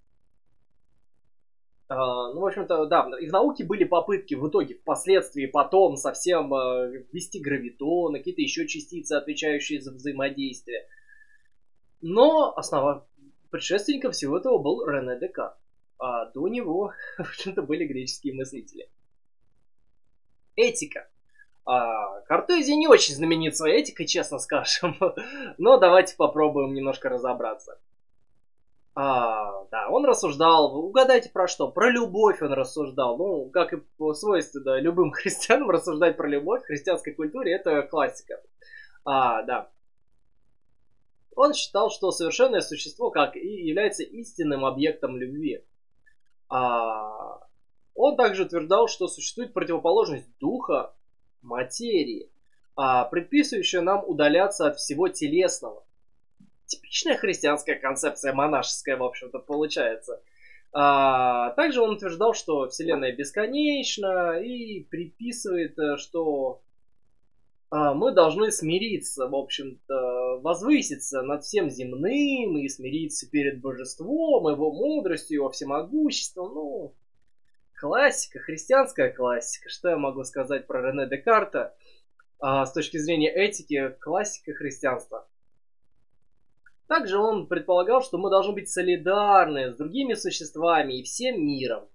Uh, ну, в общем-то, да, и в науке были попытки в итоге, впоследствии, потом совсем uh, ввести гравитон, какие-то еще частицы, отвечающие за взаимодействие. Но основа... предшественником всего этого был Рене Декарт. А до него, в общем-то, были греческие мыслители. Этика. Uh, Картезий не очень знаменит своей этикой, честно скажем. Но давайте попробуем немножко разобраться. А, да, он рассуждал, угадайте про что? Про любовь он рассуждал. Ну, как и по свойству, любым христианам рассуждать про любовь в христианской культуре, это классика. А, да. Он считал, что совершенное существо как и является истинным объектом любви. А, он также утверждал, что существует противоположность духа, материи, а, предписывающая нам удаляться от всего телесного. Типичная христианская концепция, монашеская, в общем-то, получается. А, также он утверждал, что Вселенная бесконечна и приписывает, что а, мы должны смириться, в общем-то, возвыситься над всем земным и смириться перед божеством, его мудростью, его всемогуществом. Ну, классика, христианская классика. Что я могу сказать про Рене Декарта? А, с точки зрения этики, классика христианства. Также он предполагал, что мы должны быть солидарны с другими существами и всем миром.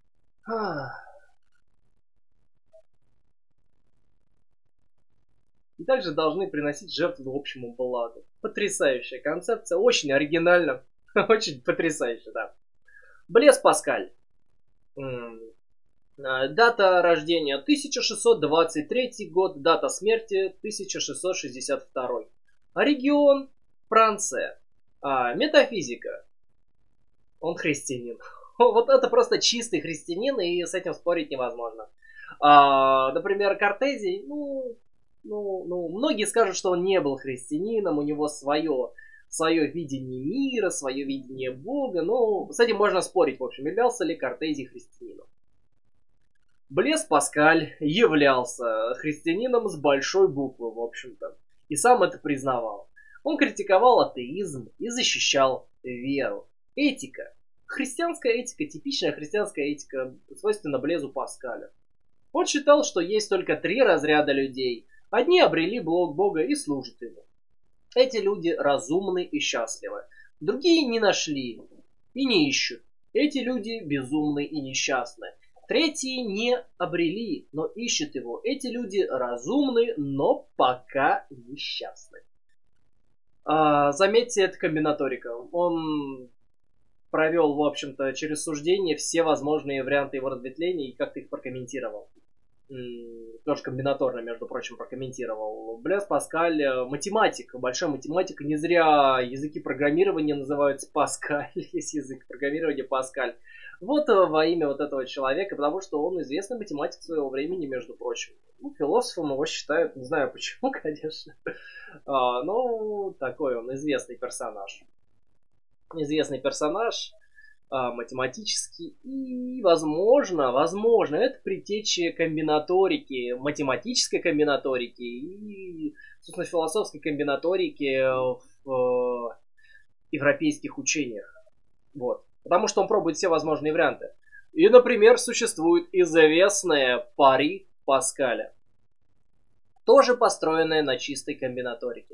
И также должны приносить жертву общему благу. Потрясающая концепция, очень оригинально, очень потрясающе, да. Блес Паскаль. Дата рождения тысяча шестьсот двадцать третий год, дата смерти тысяча шестьсот шестьдесят второй. Регион Франция. А, метафизика. Он христианин. Вот это просто чистый христианин, и с этим спорить невозможно. А, например, Картезий, ну, ну, ну, многие скажут, что он не был христианином, у него свое, свое видение мира, свое видение Бога, но с этим можно спорить, в общем, являлся ли Картезий христианином. Блес Паскаль являлся христианином с большой буквы, в общем-то, и сам это признавал. Он критиковал атеизм и защищал веру. Этика. Христианская этика, типичная христианская этика, свойственна Блезу Паскалю. Он считал, что есть только три разряда людей. Одни обрели благ Бога и служат ему. Эти люди разумны и счастливы. Другие не нашли и не ищут. Эти люди безумны и несчастны. Третьи не обрели, но ищут его. Эти люди разумны, но пока несчастны. А, заметьте, это комбинаторика. Он провел, в общем-то, через суждение все возможные варианты его разветвления и как-то их прокомментировал. Тоже комбинаторно, между прочим, прокомментировал. Блез Паскаль математик, большой математик. Не зря языки программирования называются Паскаль. Есть язык программирования Паскаль. Вот во имя вот этого человека, потому что он известный математик своего времени, между прочим. Ну, философом его считают, не знаю почему, конечно. А, но такой он известный персонаж. Известный персонаж. Математический и, возможно, возможно, это предтечи комбинаторики, математической комбинаторики и, собственно, философской комбинаторики в европейских учениях. Вот. Потому что он пробует все возможные варианты. И, например, существует известное пари Паскаля, тоже построенное на чистой комбинаторике.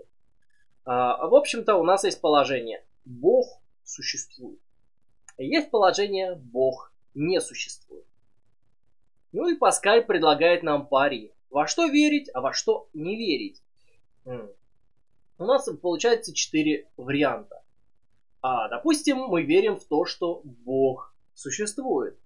В общем-то, у нас есть положение: Бог существует. Есть положение «Бог не существует». Ну и Паскаль предлагает нам пари. Во что верить, а во что не верить. М. У нас получается четыре варианта. А, допустим, мы верим в то, что Бог существует.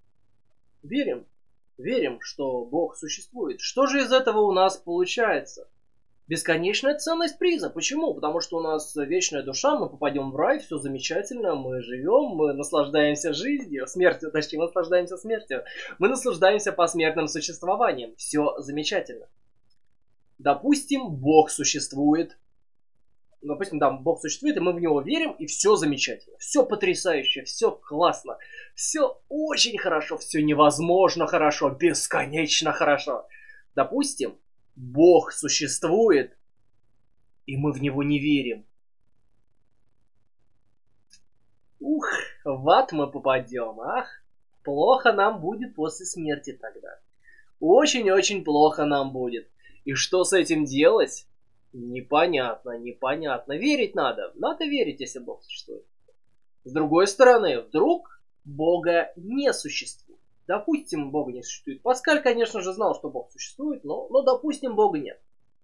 Верим. Верим, что Бог существует. Что же из этого у нас получается? Бесконечная ценность приза. Почему? Потому что у нас вечная душа, мы попадем в рай, все замечательно, мы живем, мы наслаждаемся жизнью, смертью, точнее, мы наслаждаемся смертью. Мы наслаждаемся посмертным существованием. Все замечательно. Допустим, Бог существует. Допустим, да, Бог существует, и мы в него верим, и все замечательно. Все потрясающе, все классно, все очень хорошо, все невозможно хорошо, бесконечно хорошо. Допустим, Бог существует, и мы в него не верим. Ух, в ад мы попадем, ах, плохо нам будет после смерти тогда. Очень-очень плохо нам будет. И что с этим делать? Непонятно, непонятно. Верить надо. Надо верить, если Бог существует. С другой стороны, вдруг Бога не существует. Допустим, Бога не существует. Паскаль, конечно же, знал, что Бог существует, но, но допустим, Бога нет.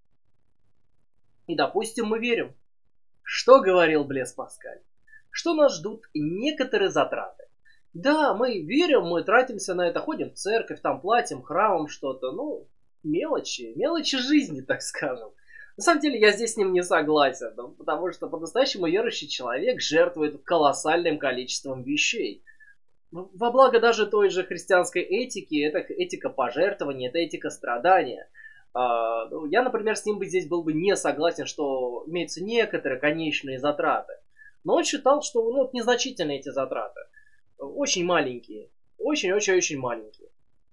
И допустим, мы верим. Что говорил Блез Паскаль? Что нас ждут некоторые затраты. Да, мы верим, мы тратимся на это, ходим в церковь, там платим храмам что-то. Ну, мелочи, мелочи жизни, так скажем. На самом деле, я здесь с ним не согласен, да, потому что по-настоящему верующий человек жертвует колоссальным количеством вещей. Во благо даже той же христианской этики, это этика пожертвования, это этика страдания. Я, например, с ним бы здесь был бы не согласен, что имеются некоторые конечные затраты. Но он считал, что ну, незначительные эти затраты. Очень маленькие. Очень-очень-очень маленькие.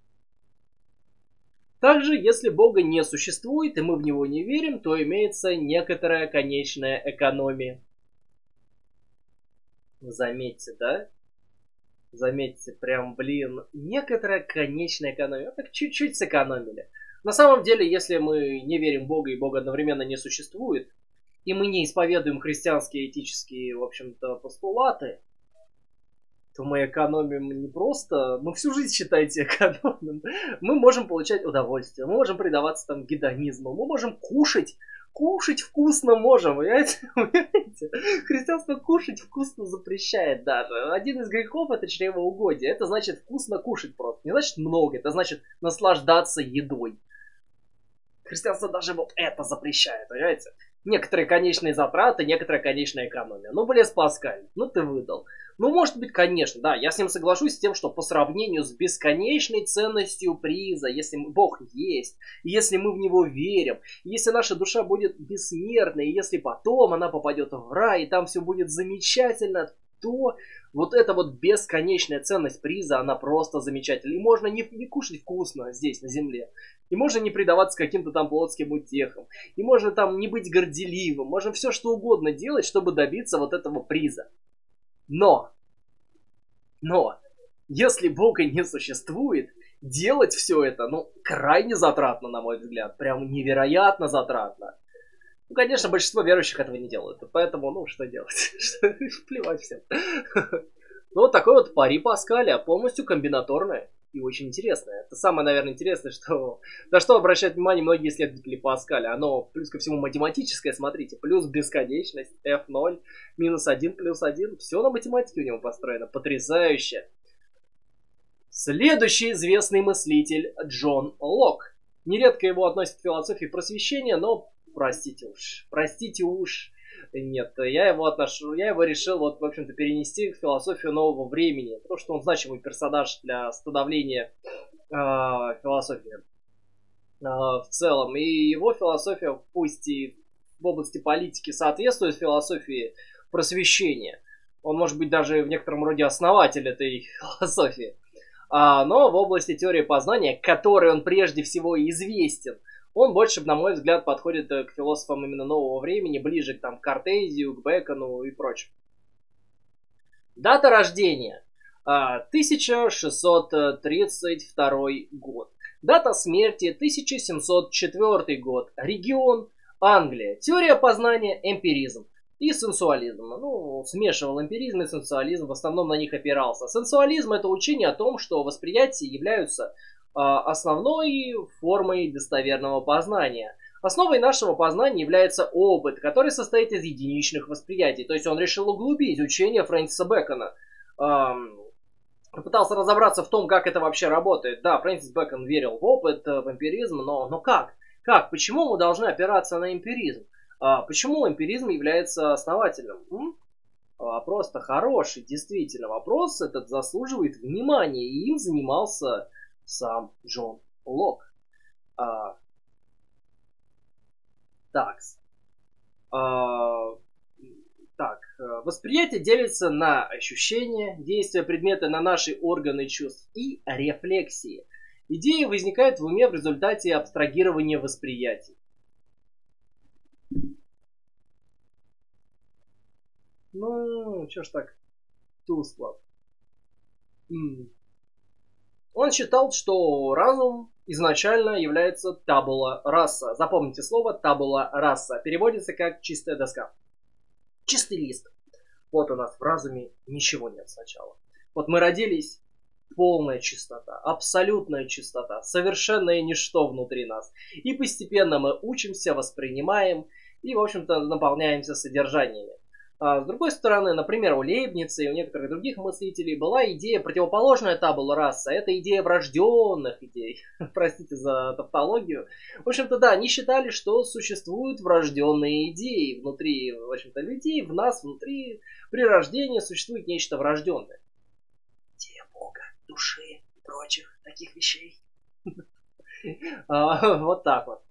Также, если Бога не существует, и мы в него не верим, то имеется некоторая конечная экономия. Заметьте, да? Заметьте, прям, блин, некоторая конечная экономия. Так чуть-чуть сэкономили. На самом деле, если мы не верим в Бога и Бог одновременно не существует, и мы не исповедуем христианские этические, в общем-то, постулаты, то мы экономим не просто... Мы всю жизнь, считайте, экономим. Мы можем получать удовольствие, мы можем предаваться там гедонизму, мы можем кушать. Кушать вкусно можем, понимаете? Христианство кушать вкусно запрещает даже. Один из грехов — это чревоугодие. Это значит вкусно кушать просто. Не значит много, это значит наслаждаться едой. Христианство даже вот это запрещает, понимаете? Некоторые конечные затраты, некоторая конечная экономия. Ну, Блез Паскаль, ну ты выдал. Ну, может быть, конечно, да, я с ним соглашусь с тем, что по сравнению с бесконечной ценностью приза, если Бог есть, если мы в него верим, если наша душа будет бессмертной, и если потом она попадет в рай, и там все будет замечательно, то вот эта вот бесконечная ценность приза, она просто замечательна. И можно не, не кушать вкусно здесь, на земле. И можно не предаваться каким-то там плотским утехам. И можно там не быть горделивым. Можно все что угодно делать, чтобы добиться вот этого приза. Но Но если Бога не существует, делать все это, ну, крайне затратно, на мой взгляд. Прям невероятно затратно. Ну, конечно, большинство верующих этого не делают. Поэтому, ну, что делать? Плевать всем. Ну, вот такой вот пари Паскаля, полностью комбинаторное и очень интересное. Это самое, наверное, интересное, что... На что обращают внимание многие исследователи Паскаля. Оно, плюс ко всему, математическое, смотрите. Плюс бесконечность, эф ноль, минус один, плюс один. Все на математике у него построено. Потрясающе. Следующий известный мыслитель Джон Лок. Нередко его относят к философии просвещения, но простите уж, простите уж, нет, я его отношу, я его решил, вот, в общем-то, перенести в философию нового времени, потому что он значимый персонаж для становления э, философии э, в целом, и его философия, пусть и в области политики, соответствует философии просвещения. Он, может быть, даже в некотором роде основатель этой философии. А, но в области теории познания, которой он прежде всего известен, он больше, на мой взгляд, подходит к философам именно нового времени, ближе к, там, к Картезию, к Бэкону и прочему. Дата рождения а, тысяча шестьсот тридцать второй год. Дата смерти тысяча семьсот четвёртый год. Регион Англия. Теория познания эмпиризм. И сенсуализм. Ну, смешивал эмпиризм и сенсуализм, в основном на них опирался. Сенсуализм — это учение о том, что восприятия являются э, основной формой достоверного познания. Основой нашего познания является опыт, который состоит из единичных восприятий. То есть он решил углубить учение Фрэнсиса Бэкона. Эм, попытался разобраться в том, как это вообще работает. Да, Фрэнсис Бэкон верил в опыт, в эмпиризм, но, но как? Как? Почему мы должны опираться на эмпиризм? А почему эмпиризм является основательным? М? Вопрос-то хороший, действительно. Вопрос этот заслуживает внимания, и им занимался сам Джон Лок. А, так. А, так. Восприятие делится на ощущения, действия предмета на наши органы чувств и рефлексии. Идеи возникают в уме в результате абстрагирования восприятий. Ну, чё ж так тускло. М. Он считал, что разум изначально является табула раса. Запомните слово табула раса. Переводится как чистая доска. Чистый лист. Вот у нас в разуме ничего нет сначала. Вот мы родились, полная чистота, абсолютная чистота, совершенное ничто внутри нас. И постепенно мы учимся, воспринимаем и, в общем-то, наполняемся содержаниями. А с другой стороны, например, у Лейбница и у некоторых других мыслителей была идея противоположная табула раса. Это идея врожденных идей. Простите за тавтологию. В общем-то, да, они считали, что существуют врожденные идеи внутри, в общем-то, людей, в нас, внутри. При рождении существует нечто врожденное. Идея Бога, души и прочих таких вещей. Вот так вот.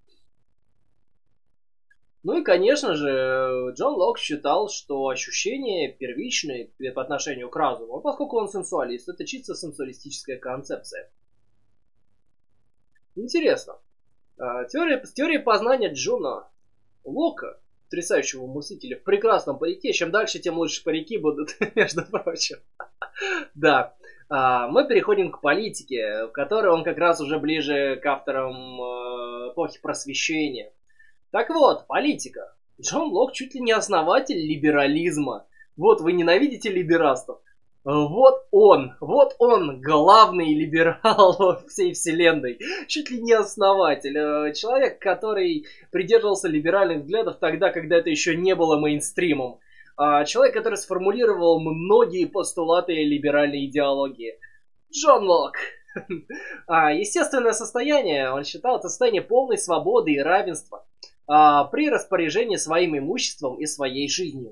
Ну и, конечно же, Джон Лок считал, что ощущения первичные по отношению к разуму, поскольку он сенсуалист, это чисто сенсуалистическая концепция. Интересно. Теория, теория познания Джона Лока, потрясающего мыслителя, в прекрасном парике. Чем дальше, тем лучше парики будут, между прочим. Да. Мы переходим к политике, в которой он как раз уже ближе к авторам эпохи просвещения. Так вот, политика. Джон Лок чуть ли не основатель либерализма. Вот вы ненавидите либерастов. Вот он, вот он, главный либерал всей вселенной. Чуть ли не основатель. Человек, который придерживался либеральных взглядов тогда, когда это еще не было мейнстримом. Человек, который сформулировал многие постулаты либеральной идеологии. Джон Лок. Естественное состояние, он считал, это состояние полной свободы и равенства при распоряжении своим имуществом и своей жизнью.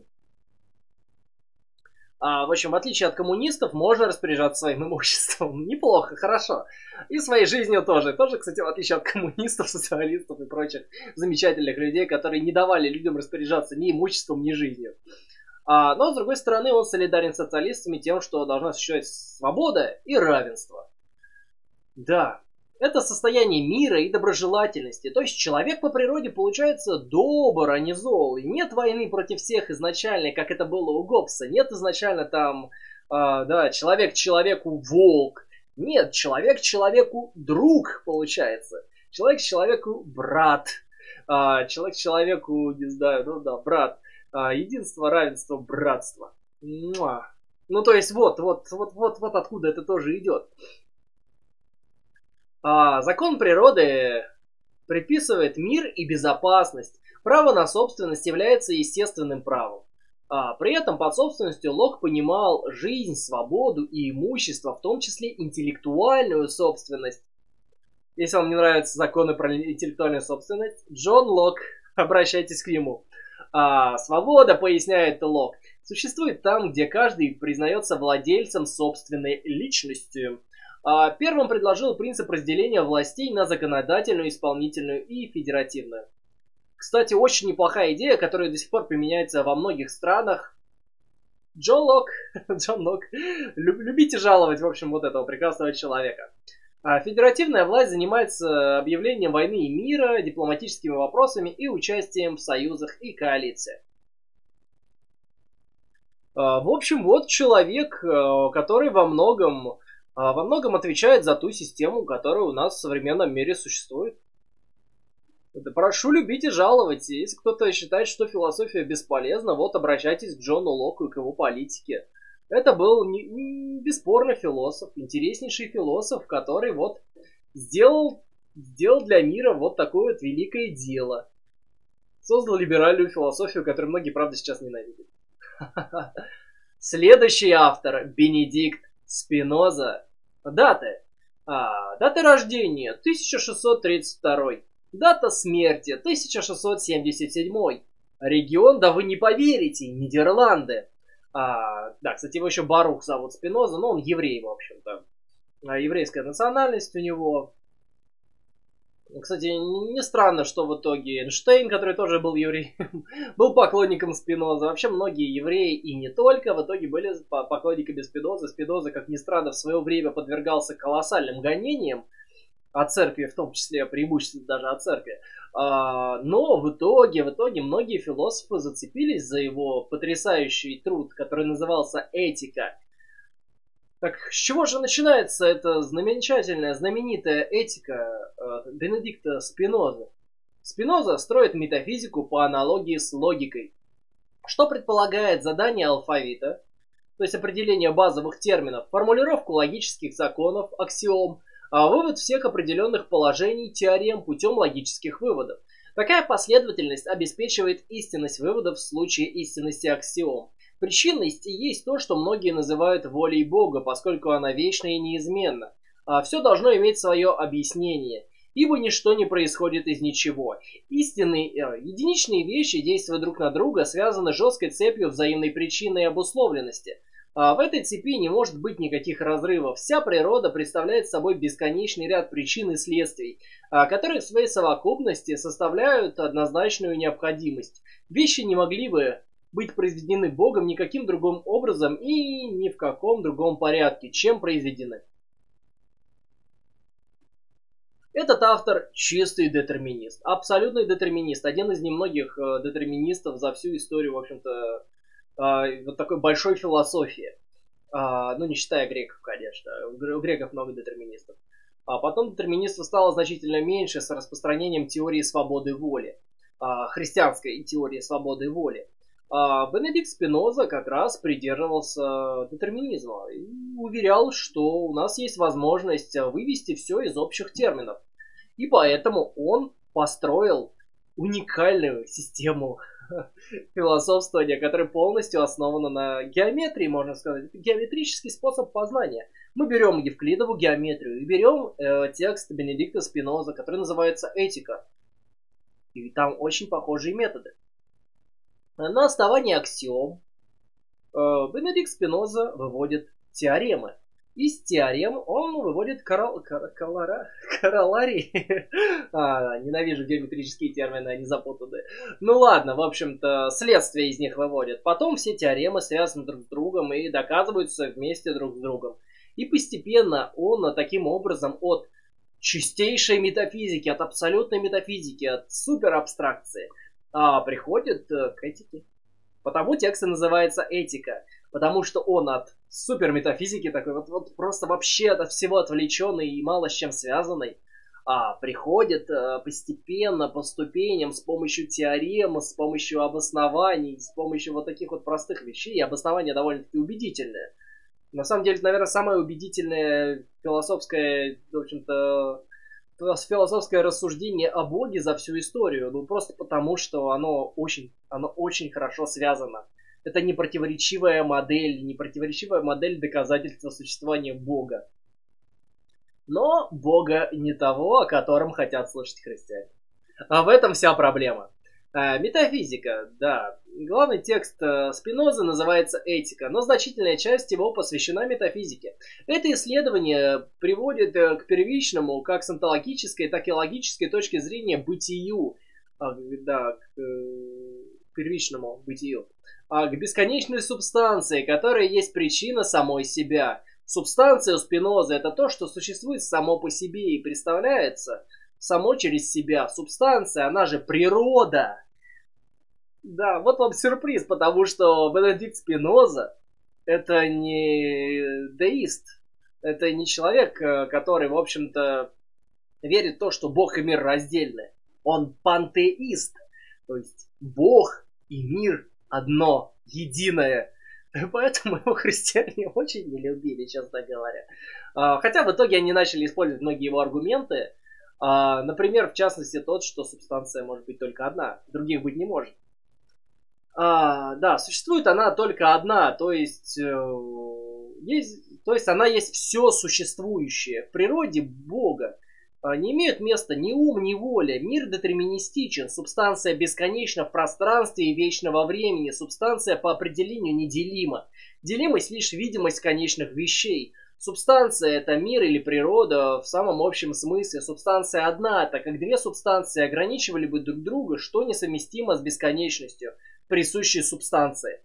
А, в общем, в отличие от коммунистов, можно распоряжаться своим имуществом. Неплохо, хорошо. И своей жизнью тоже. Тоже, кстати, в отличие от коммунистов, социалистов и прочих замечательных людей, которые не давали людям распоряжаться ни имуществом, ни жизнью. А, но, с другой стороны, он солидарен с социалистами тем, что должна существовать свобода и равенство. Да. Это состояние мира и доброжелательности. То есть человек по природе получается добр, а не зол. И нет войны против всех изначально, как это было у Гоббса. Нет изначально там А, да, человек человеку волк. Нет, человек человеку друг, получается. Человек человеку брат. А, человек человеку, не знаю, ну да, брат. А, единство, равенство, братство. Муа. Ну, то есть, вот, вот, вот, вот, вот откуда это тоже идет. А, закон природы предписывает мир и безопасность. Право на собственность является естественным правом. А, при этом под собственностью Лок понимал жизнь, свободу и имущество, в том числе интеллектуальную собственность. Если вам не нравятся законы про интеллектуальную собственность, Джон Лок, обращайтесь к нему. А, свобода, поясняет Лок, существует там, где каждый признается владельцем собственной личности. А, первым предложил принцип разделения властей на законодательную, исполнительную и федеративную. Кстати, очень неплохая идея, которая до сих пор применяется во многих странах. Джон Лок, Джон Лок, любите жаловать, в общем, вот этого прекрасного человека. А федеративная власть занимается объявлением войны и мира, дипломатическими вопросами и участием в союзах и коалициях. А, в общем, вот человек, который во многом, во многом отвечает за ту систему, которая у нас в современном мире существует. Да прошу любить и жаловать. Если кто-то считает, что философия бесполезна, вот обращайтесь к Джону Локу и к его политике. Это был не, не, бесспорно философ, интереснейший философ, который вот сделал, сделал для мира вот такое вот великое дело. Создал либеральную философию, которую многие, правда, сейчас ненавидят. Следующий автор – Бенедикт Спиноза. Даты. А, дата рождения – тысяча шестьсот тридцать второй. Дата смерти – тысяча шестьсот семьдесят седьмой. Регион, да вы не поверите, Нидерланды. А, да, кстати, его еще Барух зовут Спиноза, но он еврей, в общем-то. А, еврейская национальность у него. Кстати, не странно, что в итоге Эйнштейн, который тоже был евреем, был поклонником Спиноза. Вообще многие евреи и не только в итоге были поклонниками Спиноза. Спиноза, как ни странно, в свое время подвергался колоссальным гонениям от церкви, в том числе преимущественно даже от церкви. А, но в итоге, в итоге многие философы зацепились за его потрясающий труд, который назывался «Этика». Так с чего же начинается эта замечательная, знаменитая этика э, Бенедикта Спинозы? Спиноза строит метафизику по аналогии с логикой, что предполагает задание алфавита, то есть определение базовых терминов, формулировку логических законов, аксиом, а вывод всех определенных положений, теорем путем логических выводов. Такая последовательность обеспечивает истинность выводов в случае истинности аксиом. Причинность и есть то, что многие называют волей Бога, поскольку она вечна и неизменна. А все должно иметь свое объяснение, ибо ничто не происходит из ничего. Истинные, э, единичные вещи, действуя друг на друга, связаны жесткой цепью взаимной причины и обусловленности. А в этой цепи не может быть никаких разрывов. Вся природа представляет собой бесконечный ряд причин и следствий, которые в своей совокупности составляют однозначную необходимость. Вещи не могли бы быть произведены Богом никаким другим образом и ни в каком другом порядке, чем произведены. Этот автор чистый детерминист, абсолютный детерминист, один из немногих детерминистов за всю историю, в общем-то, вот такой большой философии. Ну, не считая греков, конечно. У греков много детерминистов. А потом детерминистов стало значительно меньше с распространением теории свободы воли. Христианской теории свободы воли. А Бенедикт Спиноза как раз придерживался детерминизма и уверял, что у нас есть возможность вывести все из общих терминов. И поэтому он построил уникальную систему философствования, которая полностью основана на геометрии, можно сказать. Это геометрический способ познания. Мы берем евклидову геометрию и берем э, текст Бенедикта Спиноза, который называется «Этика». И там очень похожие методы. На основании аксиом э, Бенедикт Спиноза выводит теоремы. Из теорем он выводит корол... кор... колора... короларий. а, ненавижу геометрические термины, они запутаны. Ну ладно, в общем-то, следствие из них выводит. Потом все теоремы связаны друг с другом и доказываются вместе друг с другом. И постепенно он таким образом от чистейшей метафизики, от абсолютной метафизики, от суперабстракции а, приходит к этике. Потому текст и называется «Этика». Потому что он от супер метафизики такой, вот, вот просто вообще от всего отвлеченный и мало с чем связанный, а приходит а, постепенно, по ступеням, с помощью теорем, с помощью обоснований, с помощью вот таких вот простых вещей. И обоснование довольно-таки убедительное. На самом деле, наверное, самое убедительное философское, в общем-то, философское рассуждение о Боге за всю историю. Ну, просто потому, что оно очень, оно очень хорошо связано. Это непротиворечивая модель, непротиворечивая модель доказательства существования Бога. Но Бога не того, о котором хотят слышать христиане. А в этом вся проблема. А, метафизика, да. Главный текст Спинозы называется «Этика», но значительная часть его посвящена метафизике. Это исследование приводит к первичному, как с онтологической, так и логической точки зрения, бытию. А, да, к первичному бытию. А, к бесконечной субстанции, которая есть причина самой себя. Субстанция у Спинозы — это то, что существует само по себе и представляется само через себя. Субстанция, она же природа. Да, вот вам сюрприз, потому что Бенедикт Спиноза — это не деист. Это не человек, который, в общем-то, верит в то, что Бог и мир раздельны. Он пантеист. То есть Бог и мир одно, единое. Поэтому его христиане очень не любили, честно говоря. Хотя в итоге они начали использовать многие его аргументы. Например, в частности, тот, что субстанция может быть только одна, других быть не может. Да, существует она только одна, то есть, есть, то есть она есть все существующее. В природе Бога не имеют места ни ум, ни воля. Мир детерминистичен. Субстанция бесконечна в пространстве и вечно во времени. Субстанция по определению неделима. Делимость лишь видимость конечных вещей. Субстанция — это мир или природа в самом общем смысле. Субстанция одна, так как две субстанции ограничивали бы друг друга, что несовместимо с бесконечностью, присущей субстанции.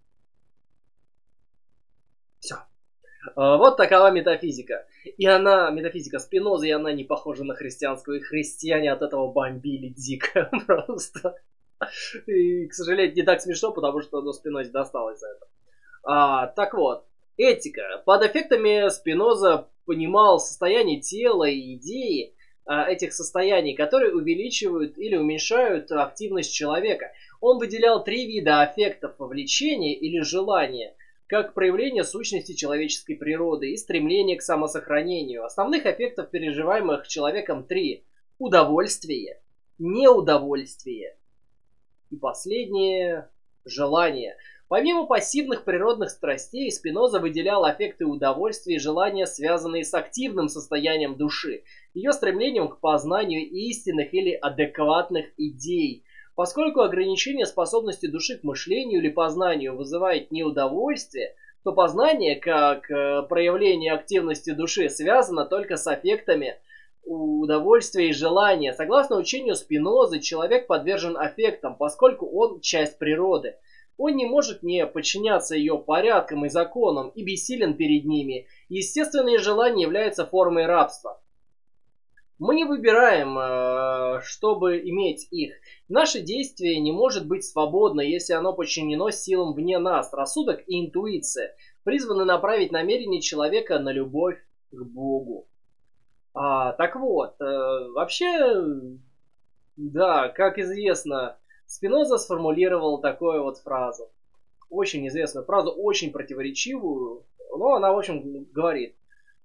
Все. Вот такова метафизика. И она, метафизика Спинозы, и она не похожа на христианскую. И христиане от этого бомбили дико просто. И, к сожалению, не так смешно, потому что ну, Спинозе досталось за это. А, так вот, этика. Под эффектами Спиноза понимал состояние тела и идеи а, этих состояний, которые увеличивают или уменьшают активность человека. Он выделял три вида аффектов: влечение или желание, как проявление сущности человеческой природы и стремление к самосохранению. Основных аффектов, переживаемых человеком, три: удовольствие, неудовольствие и последнее — желание. Помимо пассивных природных страстей, Спиноза выделял аффекты удовольствия и желания, связанные с активным состоянием души, ее стремлением к познанию истинных или адекватных идей. Поскольку ограничение способности души к мышлению или познанию вызывает неудовольствие, то познание, как проявление активности души, связано только с аффектами удовольствия и желания. Согласно учению Спинозы, человек подвержен аффектам, поскольку он часть природы. Он не может не подчиняться ее порядкам и законам и бессилен перед ними. Естественные желания являются формой рабства. Мы не выбираем, чтобы иметь их. Наше действие не может быть свободно, если оно подчинено силам вне нас. Рассудок и интуиция призваны направить намерение человека на любовь к Богу. А, так вот, вообще, да, как известно, Спиноза сформулировал такую вот фразу. Очень известную фразу, очень противоречивую, но она, в общем, говорит: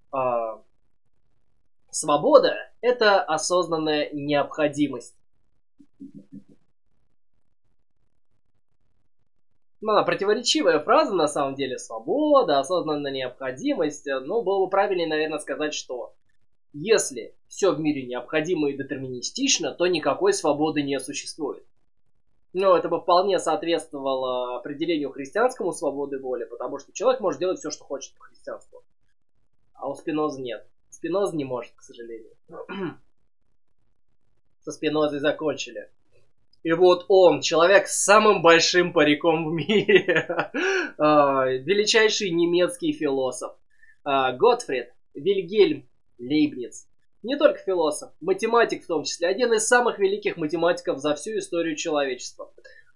свобода — это осознанная необходимость. Ну, она противоречивая фраза, на самом деле. Свобода, осознанная необходимость. Но было бы правильнее, наверное, сказать, что если все в мире необходимо и детерминистично, то никакой свободы не существует. Но это бы вполне соответствовало определению христианскому свободы воли, потому что человек может делать все, что хочет по христианству. А у Спинозы нет. Спиноза не может, к сожалению. Со Спинозой закончили. И вот он, человек с самым большим париком в мире. Величайший немецкий философ. Готфрид Вильгельм Лейбниц. Не только философ, математик в том числе. Один из самых великих математиков за всю историю человечества.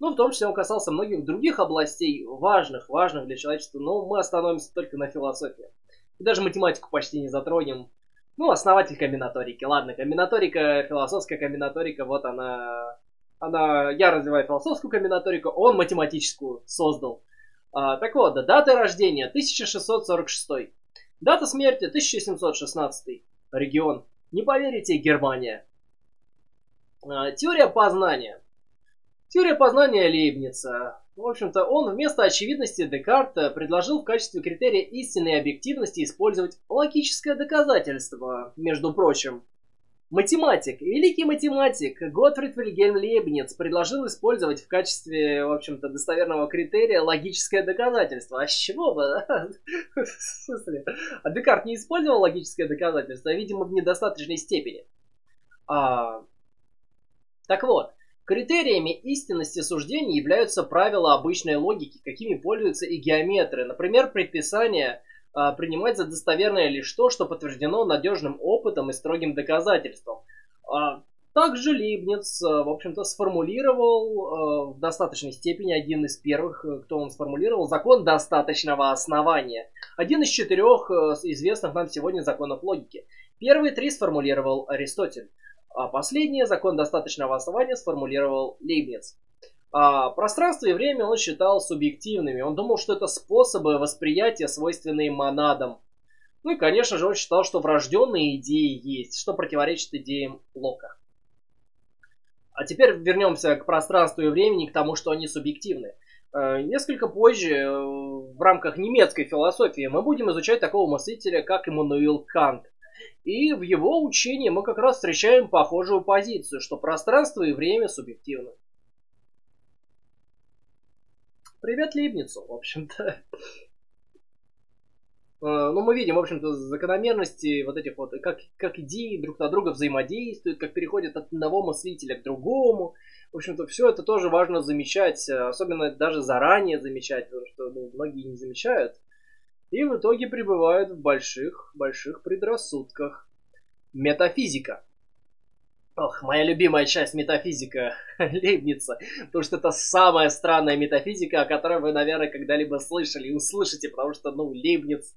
Ну, в том числе он касался многих других областей, важных, важных для человечества, но мы остановимся только на философии. И даже математику почти не затронем. Ну, основатель комбинаторики. Ладно, комбинаторика, философская комбинаторика, вот она... она я развиваю философскую комбинаторику, он математическую создал. А, так вот, дата рождения тысяча шестьсот сорок шестой. Дата смерти тысяча семьсот шестнадцатый. Регион. Не поверите, Германия. А, теория познания. Теория познания Лейбница. В общем-то, он вместо очевидности Декарта предложил в качестве критерия истины и объективности использовать логическое доказательство, между прочим. Математик, великий математик Готфрид Вильгельм Лейбниц предложил использовать в качестве, в общем-то, достоверного критерия логическое доказательство. А с чего бы? В смысле? А Декарт не использовал логическое доказательство, видимо, в недостаточной степени. А... Так вот. Критериями истинности суждений являются правила обычной логики, какими пользуются и геометры. Например, предписание а, принимать за достоверное лишь то, что подтверждено надежным опытом и строгим доказательством. А, также Лейбниц, а, в общем-то, сформулировал а, в достаточной степени, один из первых, кто он сформулировал, закон достаточного основания. Один из четырех а, известных нам сегодня законов логики. Первые три сформулировал Аристотель. А последний закон достаточного основания сформулировал Лейбниц. А пространство и время он считал субъективными. Он думал, что это способы восприятия, свойственные монадам. Ну и, конечно же, он считал, что врожденные идеи есть, что противоречит идеям Лока. А теперь вернемся к пространству и времени, к тому, что они субъективны. Несколько позже, в рамках немецкой философии, мы будем изучать такого мыслителя, как Иммануил Кант. И в его учении мы как раз встречаем похожую позицию, что пространство и время субъективны. Привет Лейбницу, в общем-то. Ну, мы видим, в общем-то, закономерности вот этих вот, как, как идеи друг на друга взаимодействуют, как переходят от одного мыслителя к другому. В общем-то, все это тоже важно замечать, особенно даже заранее замечать, потому что ну, многие не замечают. И в итоге пребывают в больших-больших предрассудках. Метафизика. Ох, моя любимая часть метафизика Лейбница. Потому что это самая странная метафизика, о которой вы, наверное, когда-либо слышали и услышите. Потому что, ну, Лейбниц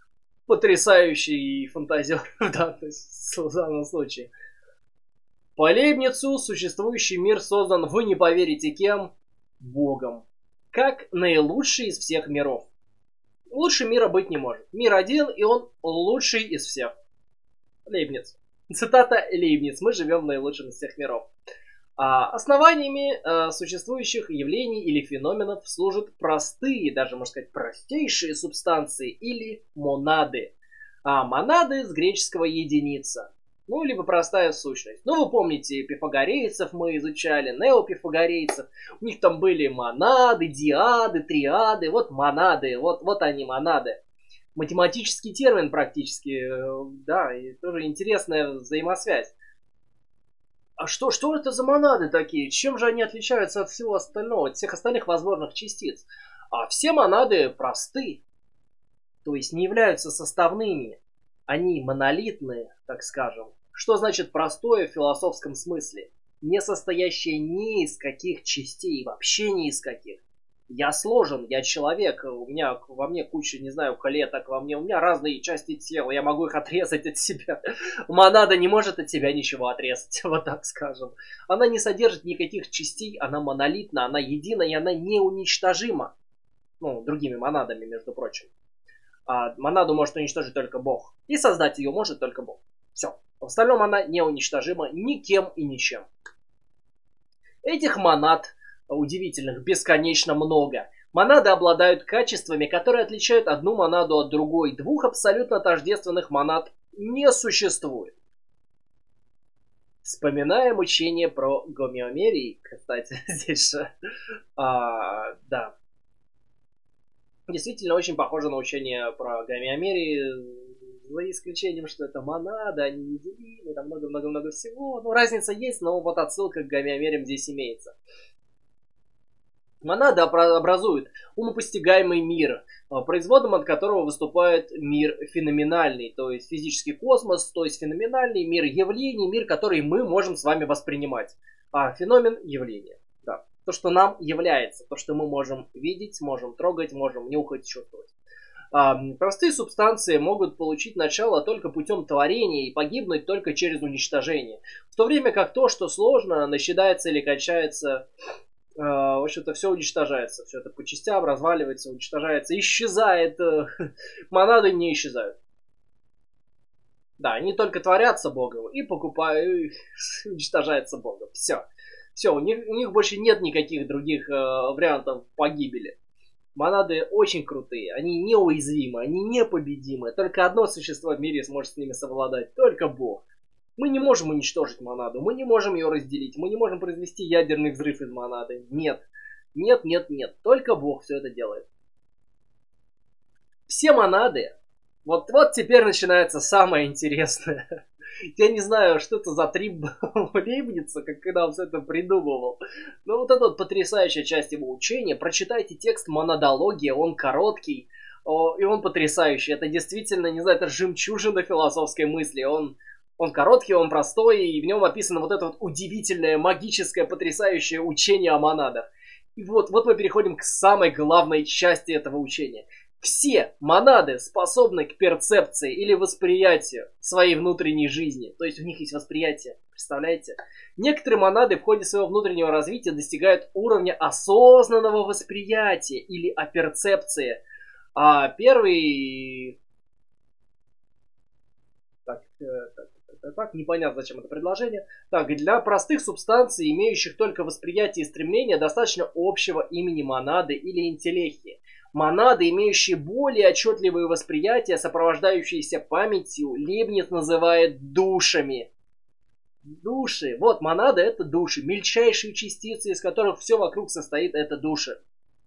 потрясающий фантазер в данном случае. По Лейбницу существующий мир создан, вы не поверите кем, Богом. Как наилучший из всех миров. Лучше мира быть не может. Мир один, и он лучший из всех. Лейбниц. Цитата Лейбниц. Мы живем в наилучшем из всех миров. А основаниями а, существующих явлений или феноменов служат простые, даже можно сказать простейшие субстанции или монады. А монады с греческого единица. Ну, либо простая сущность. Ну, вы помните, пифагорейцев мы изучали, неопифагорейцев. У них там были монады, диады, триады. Вот монады, вот, вот они монады. Математический термин практически, да, и тоже интересная взаимосвязь. А что, что это за монады такие? Чем же они отличаются от всего остального, от всех остальных возможных частиц? А все монады просты, то есть не являются составными. Они монолитные, так скажем. Что значит простое в философском смысле? Не состоящее ни из каких частей, вообще ни из каких. Я сложен, я человек, у меня во мне куча, не знаю, клеток, во мне, у меня разные части тела, я могу их отрезать от себя. Монада не может от себя ничего отрезать, вот так скажем. Она не содержит никаких частей, она монолитна, она едина и она неуничтожима. Ну, другими монадами, между прочим. А монаду может уничтожить только Бог. И создать ее может только Бог. Все. В остальном она неуничтожима никем и ничем. Этих монад удивительных бесконечно много. Монады обладают качествами, которые отличают одну монаду от другой. Двух абсолютно тождественных монад не существует. Вспоминаем учение про гомеомерии, кстати, здесь же. А, да. Действительно очень похоже на учение про гомеомерии, за исключением, что это монада, они неделимы, там много-много-много всего. Ну, разница есть, но вот отсылка к гомеомериям здесь имеется. Монады образуют умопостигаемый мир, производом от которого выступает мир феноменальный, то есть физический космос, то есть феноменальный мир явлений, мир, который мы можем с вами воспринимать. А феномен явления. Да. То, что нам является, то, что мы можем видеть, можем трогать, можем нюхать, чувствовать. А, простые субстанции могут получить начало только путем творения и погибнуть только через уничтожение. В то время как то, что сложно, начинается или качается, э, в общем-то, все уничтожается. Все это по частям разваливается, уничтожается, исчезает. Монады не исчезают. Да, они только творятся Богом и покупают, и уничтожаются Богом. Все. Все, у них, у них больше нет никаких других э, вариантов погибели. Монады очень крутые, они неуязвимы, они непобедимы. Только одно существо в мире сможет с ними совладать, только Бог. Мы не можем уничтожить монаду, мы не можем ее разделить, мы не можем произвести ядерный взрыв из монады. Нет, нет, нет, нет, только Бог все это делает. Все монады, вот, вот теперь начинается самое интересное. Я не знаю, что это за трип Лейбница, как когда он все это придумывал. Но вот эта вот потрясающая часть его учения. Прочитайте текст «Монадология», он короткий, и он потрясающий. Это действительно, не знаю, это жемчужина философской мысли. Он, он короткий, он простой, и в нем описано вот это вот удивительное, магическое, потрясающее учение о монадах. И вот, вот мы переходим к самой главной части этого учения. Все монады способны к перцепции или восприятию своей внутренней жизни. То есть у них есть восприятие. Представляете? Некоторые монады в ходе своего внутреннего развития достигают уровня осознанного восприятия или оперцепции. А первый... Так, так, так, так, непонятно, зачем это предложение. Так, для простых субстанций, имеющих только восприятие и стремление, достаточно общего имени монады или интеллехии. Монады, имеющие более отчетливые восприятия, сопровождающиеся памятью, Лейбниц называет душами. Души. Вот, монады — это души. Мельчайшие частицы, из которых все вокруг состоит, это души.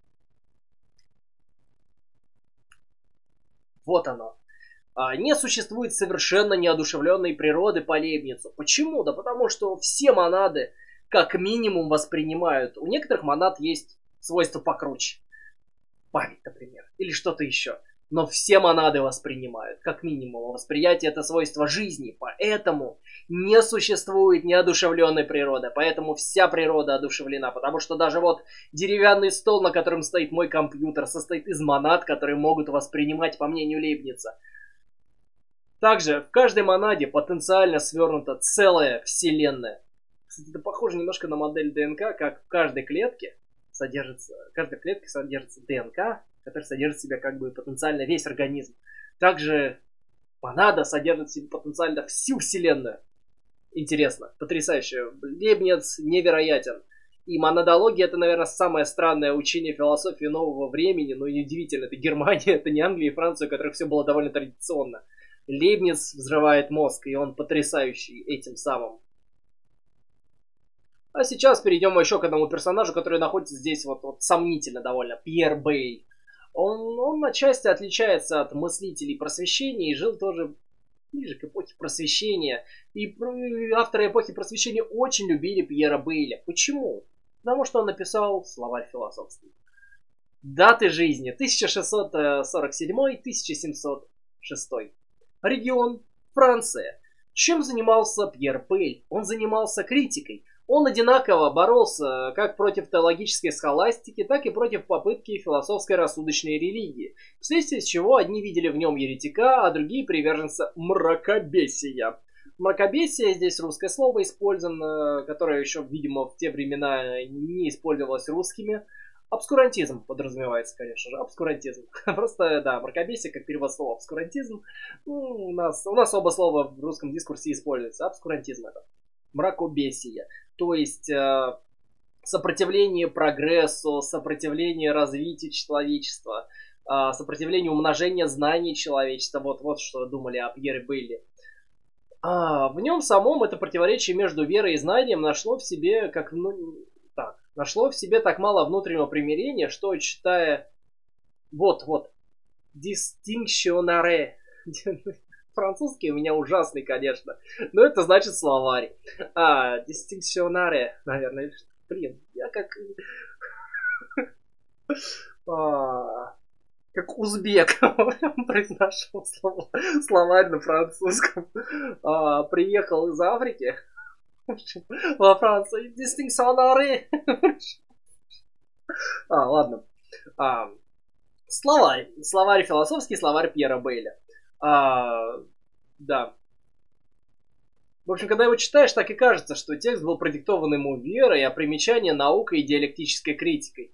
Вот оно. А, не существует совершенно неодушевленной природы по Лейбницу. Почему? Да потому что все монады как минимум воспринимают. У некоторых монад есть свойства покруче. Память, например, или что-то еще. Но все монады воспринимают, как минимум. Восприятие — это свойство жизни, поэтому не существует неодушевленной природы. Поэтому вся природа одушевлена, потому что даже вот деревянный стол, на котором стоит мой компьютер, состоит из монад, которые могут воспринимать, по мнению Лейбница. Также в каждой монаде потенциально свернута целая вселенная. Кстати, это похоже немножко на модель ДНК, как в каждой клетке содержится, в каждой клетке содержится ДНК, который содержит в себе как бы потенциально весь организм. Также монада содержит в себе потенциально всю вселенную. Интересно, потрясающе. Лейбниц невероятен. И монадология — это, наверное, самое странное учение философии нового времени, но и удивительно. Это Германия, это не Англия и Франция, у которых все было довольно традиционно. Лейбниц взрывает мозг, и он потрясающий этим самым. А сейчас перейдем еще к одному персонажу, который находится здесь вот, вот сомнительно довольно. Пьер Бейль. Он, он отчасти отличается от мыслителей просвещения и жил тоже ближе к эпохе просвещения. И авторы эпохи просвещения очень любили Пьера Бейля. Почему? Потому что он написал словарь философский. Даты жизни тысяча шестьсот сорок седьмой — тысяча семьсот шестой. Регион Франция. Чем занимался Пьер Бейль? Он занимался критикой. Он одинаково боролся как против теологической схоластики, так и против попытки философской рассудочной религии, вследствие чего одни видели в нем еретика, а другие приверженца мракобесия. Мракобесие, здесь русское слово использовано, которое еще, видимо, в те времена не использовалось русскими. Обскурантизм подразумевается, конечно же, обскурантизм. Просто, да, мракобесие, как перевод слова обскурантизм. Ну, у нас, у нас оба слова в русском дискурсе используются. Обскурантизм это. Мракобесие. То есть э, сопротивление прогрессу, сопротивление развитию человечества, э, сопротивление умножения знаний человечества. Вот, вот что думали о Пьере Бейле. А, в нем самом это противоречие между верой и знанием нашло в себе как ну, так, нашло в себе так мало внутреннего примирения, что, читая вот, вот, distinctionare, французский у меня ужасный, конечно, но это значит словарь. А, distinctionare, наверное, блин, я как а, как узбек произношу слово, словарь на французском. А, приехал из Африки во Францию. Distinctionare. А, ладно. А, словарь. Словарь философский, словарь Пьера Бейля. А, да. В общем, когда его читаешь, так и кажется, что текст был продиктован ему верой, а примечание наукой и диалектической критикой.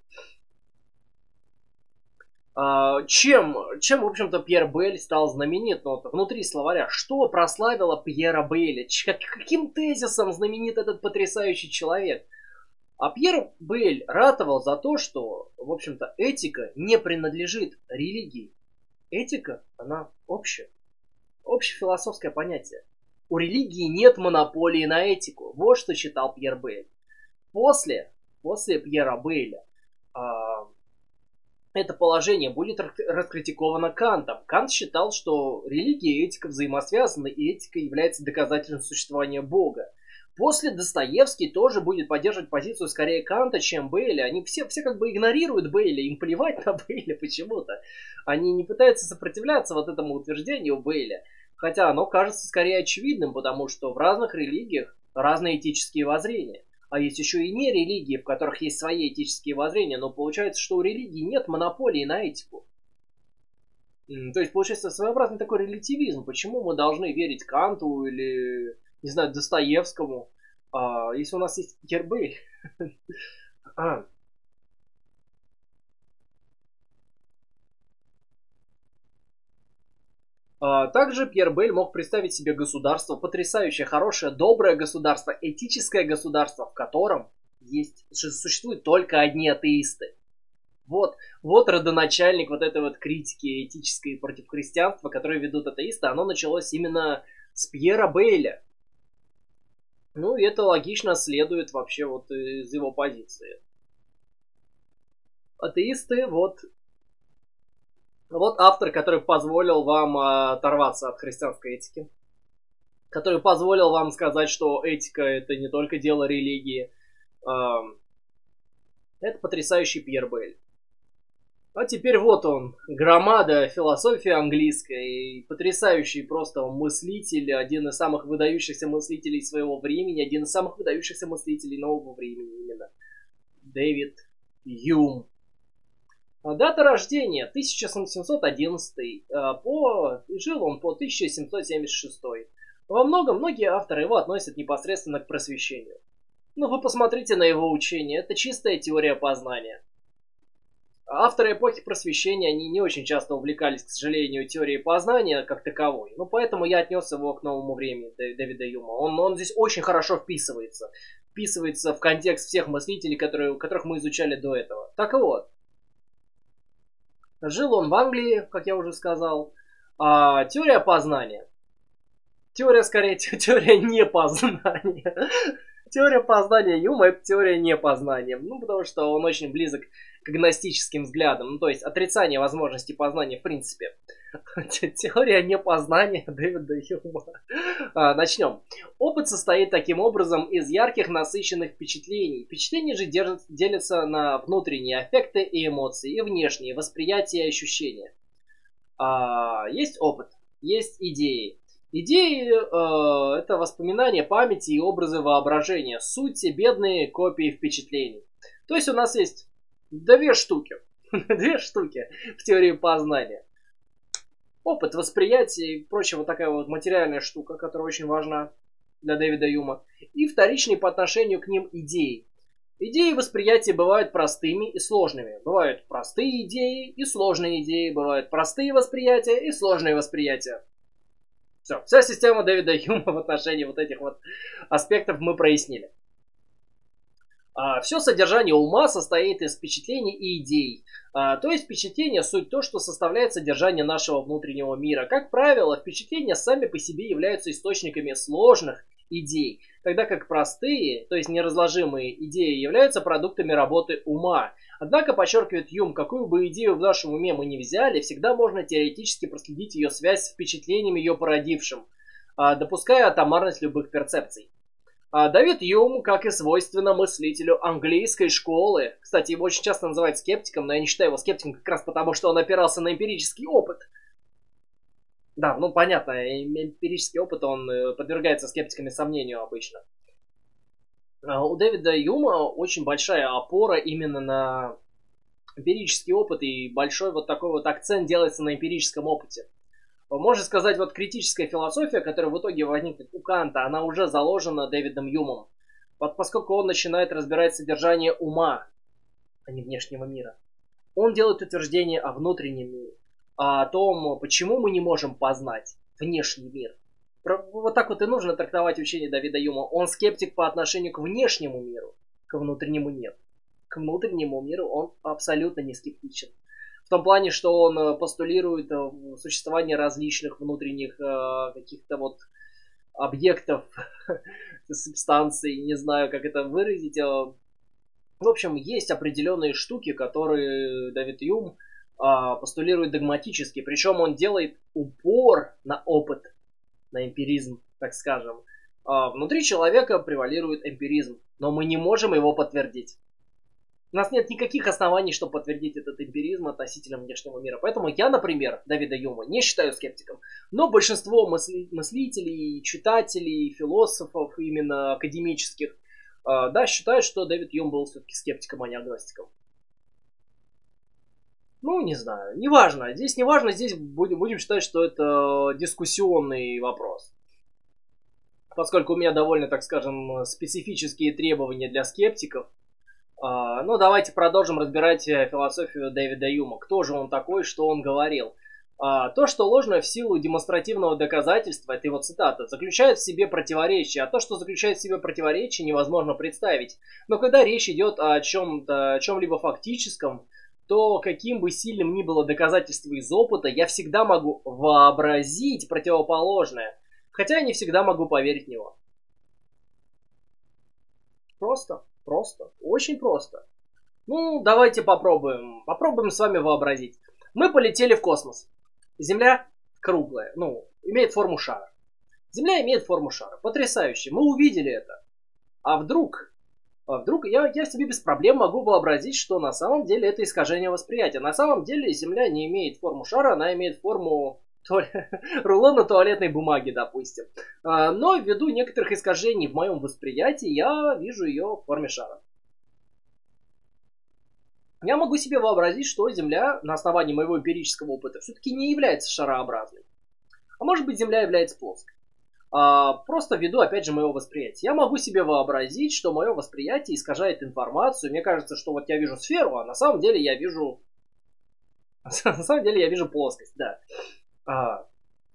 А, чем, чем, в общем-то, Пьер Бейль стал знаменит? Ну, вот, внутри словаря. Что прославило Пьера Бейля? Как, каким тезисом знаменит этот потрясающий человек? А Пьер Бейль ратовал за то, что, в общем-то, этика не принадлежит религии. Этика, она общая. Общефилософское понятие. У религии нет монополии на этику. Вот что считал Пьер Бейль. После, после Пьера Бейля а, это положение будет раскритиковано Кантом. Кант считал, что религия и этика взаимосвязаны, и этика является доказательством существования Бога. После Достоевский тоже будет поддерживать позицию скорее Канта, чем Бейля. Они все, все как бы игнорируют Бейля, им плевать на Бейля почему-то. Они не пытаются сопротивляться вот этому утверждению Бейля. Хотя оно кажется скорее очевидным, потому что в разных религиях разные этические воззрения. А есть еще и не религии, в которых есть свои этические воззрения, но получается, что у религии нет монополии на этику. То есть получается своеобразный такой релятивизм. Почему мы должны верить Канту или, не знаю, Достоевскому, а, если у нас есть Пьер Бейль? Также Пьер Бейль мог представить себе государство, потрясающее, хорошее, доброе государство, этическое государство, в котором есть, существуют только одни атеисты. Вот, вот родоначальник вот этой вот критики этической против христианства, которые ведут атеисты, оно началось именно с Пьера Бейля. Ну и это логично следует вообще вот из его позиции. Атеисты, вот... Вот автор, который позволил вам э, оторваться от христианской этики. Который позволил вам сказать, что этика это не только дело религии. Э, это потрясающий Пьер Бейль. А теперь вот он, громада философии английской. Потрясающий просто мыслитель. Один из самых выдающихся мыслителей своего времени. Один из самых выдающихся мыслителей нового времени именно. Дэвид Юм. Дата рождения тысяча семьсот одиннадцатый, по... жил он по тысяча семьсот семьдесят шестой. Во многом многие авторы его относят непосредственно к просвещению. Но вы посмотрите на его учение, это чистая теория познания. Авторы эпохи просвещения, они не очень часто увлекались, к сожалению, теорией познания как таковой. Ну, поэтому я отнес его к новому времени Дэвида Юма. Он, он здесь очень хорошо вписывается. Вписывается в контекст всех мыслителей, которые, которых мы изучали до этого. Так вот. Жил он в Англии, как я уже сказал. А, теория познания. Теория, скорее, теория непознания. Теория познания Юма – это теория непознания. Ну, потому что он очень близок к агностическим взглядам. Ну, то есть, отрицание возможности познания в принципе. Теория непознания Дэвида Юма. А, начнем. Опыт состоит таким образом из ярких, насыщенных впечатлений. Впечатления же держат, делятся на внутренние аффекты и эмоции, и внешние восприятия и ощущения. А, есть опыт, есть идеи. Идеи э, это воспоминания, памяти и образы воображения. Суть бедные копии впечатлений. То есть у нас есть две штуки. Две штуки в теории познания. Опыт, восприятие и прочее, вот такая вот материальная штука, которая очень важна для Дэвида Юма. И вторичные по отношению к ним идеи. Идеи восприятия бывают простыми и сложными. Бывают простые идеи и сложные идеи. Бывают простые восприятия и сложные восприятия. Все, вся система Дэвида Юма в отношении вот этих вот аспектов мы прояснили. А, все содержание ума состоит из впечатлений и идей. А, то есть впечатление – суть то, что составляет содержание нашего внутреннего мира. Как правило, впечатления сами по себе являются источниками сложных идей, тогда как простые, то есть неразложимые идеи являются продуктами работы ума. Однако, подчеркивает Юм, какую бы идею в нашем уме мы ни взяли, всегда можно теоретически проследить ее связь с впечатлением, ее породившим, допуская атомарность любых перцепций. Дэвид Юм, как и свойственно мыслителю английской школы, кстати, его очень часто называют скептиком, но я не считаю его скептиком как раз потому, что он опирался на эмпирический опыт. Да, ну понятно, эмпирический опыт, он подвергается скептиками сомнению обычно. У Дэвида Юма очень большая опора именно на эмпирический опыт и большой вот такой вот акцент делается на эмпирическом опыте. Можно сказать, вот критическая философия, которая в итоге возникнет у Канта, она уже заложена Дэвидом Юмом. Вот поскольку он начинает разбирать содержание ума, а не внешнего мира. Он делает утверждение о внутреннем мире, о том, почему мы не можем познать внешний мир. Вот так вот и нужно трактовать учение Дэвида Юма. Он скептик по отношению к внешнему миру, к внутреннему нет. К внутреннему миру он абсолютно не скептичен. В том плане, что он постулирует существование различных внутренних каких-то вот объектов, субстанций, не знаю, как это выразить. В общем, есть определенные штуки, которые Дэвид Юм постулирует догматически. Причем он делает упор на опыт, на эмпиризм, так скажем. Внутри человека превалирует эмпиризм, но мы не можем его подтвердить. У нас нет никаких оснований, чтобы подтвердить этот эмпиризм относительно внешнего мира. Поэтому я, например, Дэвида Юма не считаю скептиком. Но большинство мысли, мыслителей, читателей, философов, именно академических, э, да, считают, что Дэвид Юм был все-таки скептиком, а не агностиком. Ну, не знаю. Неважно. Здесь неважно. Здесь будем, будем считать, что это дискуссионный вопрос. Поскольку у меня довольно, так скажем, специфические требования для скептиков. Uh, ну, давайте продолжим разбирать философию Дэвида Юма. Кто же он такой, что он говорил? Uh, то, что ложное в силу демонстративного доказательства, это его цитата, заключает в себе противоречие, а то, что заключает в себе противоречие, невозможно представить. Но когда речь идет о чем-то, о чем-либо фактическом, то каким бы сильным ни было доказательство из опыта, я всегда могу вообразить противоположное, хотя я не всегда могу поверить в него. Просто. Просто. Очень просто. Ну, давайте попробуем. Попробуем с вами вообразить. Мы полетели в космос. Земля круглая. Ну, имеет форму шара. Земля имеет форму шара. Потрясающе. Мы увидели это. А вдруг... А вдруг я, я себе без проблем могу вообразить, что на самом деле это искажение восприятия. На самом деле Земля не имеет форму шара, она имеет форму... рулона туалетной бумаги, допустим. Но ввиду некоторых искажений в моем восприятии, я вижу ее в форме шара. Я могу себе вообразить, что Земля на основании моего эмпирического опыта все-таки не является шарообразной. А может быть, Земля является плоской. Просто ввиду, опять же, моего восприятия. Я могу себе вообразить, что мое восприятие искажает информацию. Мне кажется, что вот я вижу сферу, а на самом деле я вижу... На самом деле я вижу плоскость, да. А,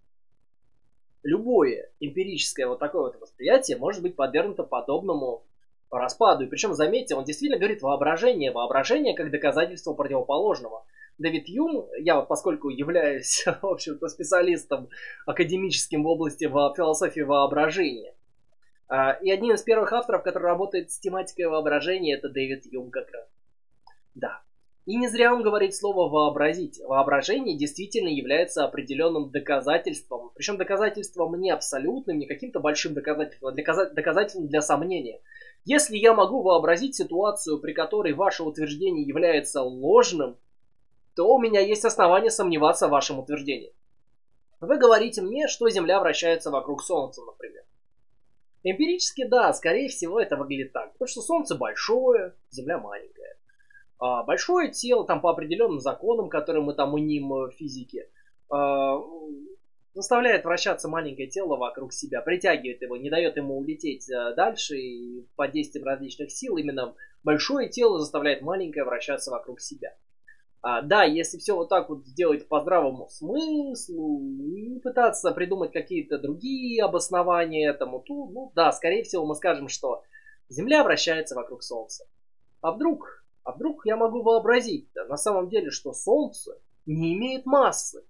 любое эмпирическое вот такое вот восприятие может быть подвергнуто подобному распаду. И причем, заметьте, он действительно говорит воображение. Воображение как доказательство противоположного. Дэвид Юм, я вот поскольку являюсь, в общем-то, специалистом академическим в области философии воображения, и одним из первых авторов, который работает с тематикой воображения, это Дэвид Юм как раз. Да. И не зря он говорит слово «вообразить». Воображение действительно является определенным доказательством. Причем доказательством не абсолютным, не каким-то большим доказательством, а доказательством для сомнения. Если я могу вообразить ситуацию, при которой ваше утверждение является ложным, то у меня есть основания сомневаться в вашем утверждении. Вы говорите мне, что Земля вращается вокруг Солнца, например. Эмпирически, да, скорее всего это выглядит так. Потому что Солнце большое, Земля маленькая. Большое тело, там по определенным законам, которые мы там мним в физике, заставляет вращаться маленькое тело вокруг себя, притягивает его, не дает ему улететь дальше, и под действием различных сил именно большое тело заставляет маленькое вращаться вокруг себя. А, да, если все вот так вот сделать по здравому смыслу, не пытаться придумать какие-то другие обоснования этому, то, ну да, скорее всего мы скажем, что Земля вращается вокруг Солнца. А вдруг... А вдруг я могу вообразить на самом деле, что Солнце не имеет массы?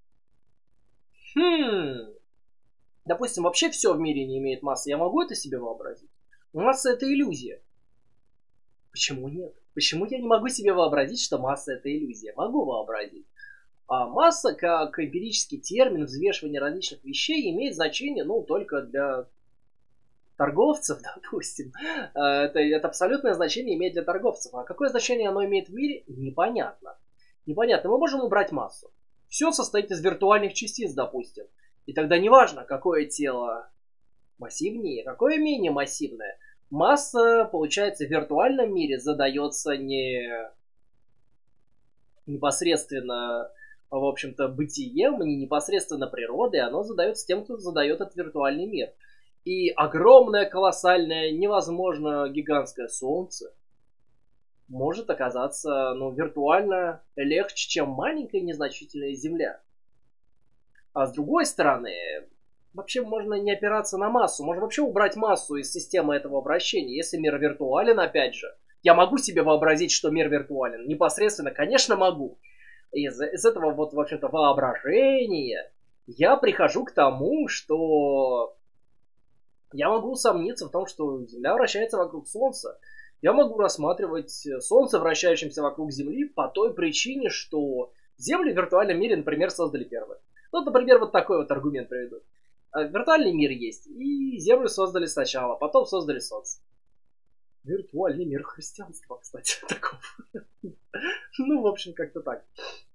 Хм. Допустим, вообще все в мире не имеет массы. Я могу это себе вообразить? Масса это иллюзия. Почему нет? Почему я не могу себе вообразить, что масса это иллюзия? Могу вообразить. А масса, как эмпирический термин взвешивания различных вещей, имеет значение, ну, только для... торговцев, допустим, это, это абсолютное значение имеет для торговцев. А какое значение оно имеет в мире, непонятно. Непонятно. Мы можем убрать массу. Все состоит из виртуальных частиц, допустим. И тогда неважно, какое тело массивнее, какое менее массивное. Масса, получается, в виртуальном мире задается не непосредственно, в общем-то, бытием, не непосредственно природой, оно задается тем, кто задает этот виртуальный мир. И огромное, колоссальное, невозможно гигантское солнце может оказаться, ну, виртуально легче, чем маленькая незначительная Земля. А с другой стороны, вообще можно не опираться на массу, можно вообще убрать массу из системы этого обращения. Если мир виртуален, опять же, я могу себе вообразить, что мир виртуален. Непосредственно, конечно, могу. Из, из этого вот, в общем-то, воображения я прихожу к тому, что я могу усомниться в том, что Земля вращается вокруг Солнца. Я могу рассматривать Солнце, вращающимся вокруг Земли, по той причине, что Землю в виртуальном мире, например, создали первые. Ну, например, вот такой вот аргумент приведу. Виртуальный мир есть, и Землю создали сначала, потом создали Солнце. Виртуальный мир христианства, кстати, такого. Ну, в общем, как-то так.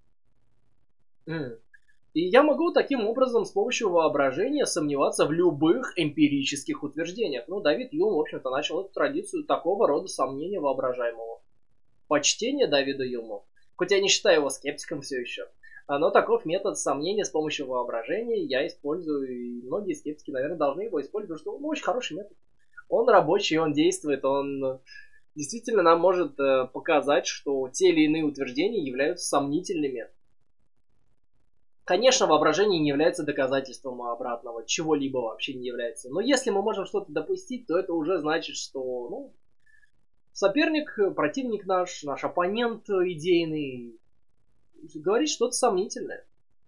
И я могу таким образом с помощью воображения сомневаться в любых эмпирических утверждениях. Ну, Давид Юм, в общем-то, начал эту традицию такого рода сомнения воображаемого. Почтение Давиду Юму, хоть я не считаю его скептиком все еще, но таков метод сомнения с помощью воображения я использую, и многие скептики, наверное, должны его использовать, потому что он очень хороший метод. Он рабочий, он действует, он действительно нам может показать, что те или иные утверждения являются сомнительными. Конечно, воображение не является доказательством обратного, чего-либо вообще не является. Но если мы можем что-то допустить, то это уже значит, что ну, соперник, противник наш, наш оппонент идейный говорит что-то сомнительное.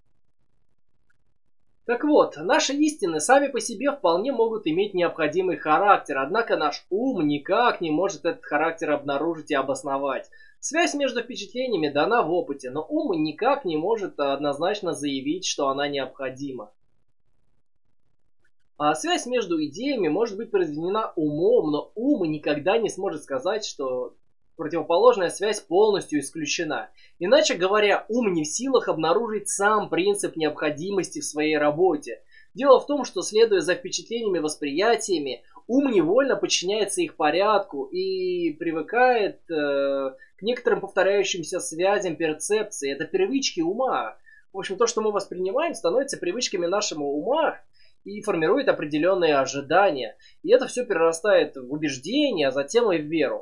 Так вот, наши истины сами по себе вполне могут иметь необходимый характер, однако наш ум никак не может этот характер обнаружить и обосновать. Связь между впечатлениями дана в опыте, но ум никак не может однозначно заявить, что она необходима. А связь между идеями может быть произведена умом, но ум никогда не сможет сказать, что противоположная связь полностью исключена. Иначе говоря, ум не в силах обнаружить сам принцип необходимости в своей работе. Дело в том, что, следуя за впечатлениями и восприятиями, ум невольно подчиняется их порядку и привыкает э, к некоторым повторяющимся связям перцепции. Это привычки ума. В общем, то, что мы воспринимаем, становится привычками нашего ума и формирует определенные ожидания. И это все перерастает в убеждение, а затем и в веру.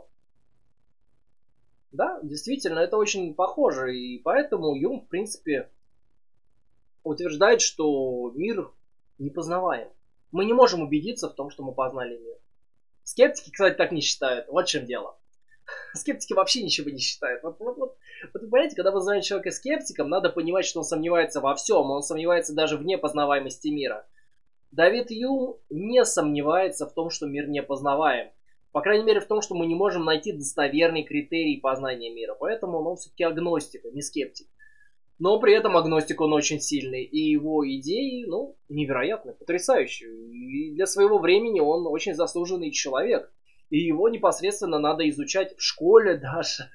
Да, действительно, это очень похоже. И поэтому Юм, в принципе, утверждает, что мир непознаваем. Мы не можем убедиться в том, что мы познали мир. Скептики, кстати, так не считают. Вот в чем дело. Скептики вообще ничего не считают. Вот, вот, вот, вот вы понимаете, когда вы называете человека скептиком, надо понимать, что он сомневается во всем. Он сомневается даже в непознаваемости мира. Давид Юм не сомневается в том, что мир непознаваем. По крайней мере, в том, что мы не можем найти достоверный критерий познания мира. Поэтому он все-таки агностик, а не скептик. Но при этом агностик он очень сильный. И его идеи, ну, невероятно, потрясающие. И для своего времени он очень заслуженный человек. И его непосредственно надо изучать в школе даже.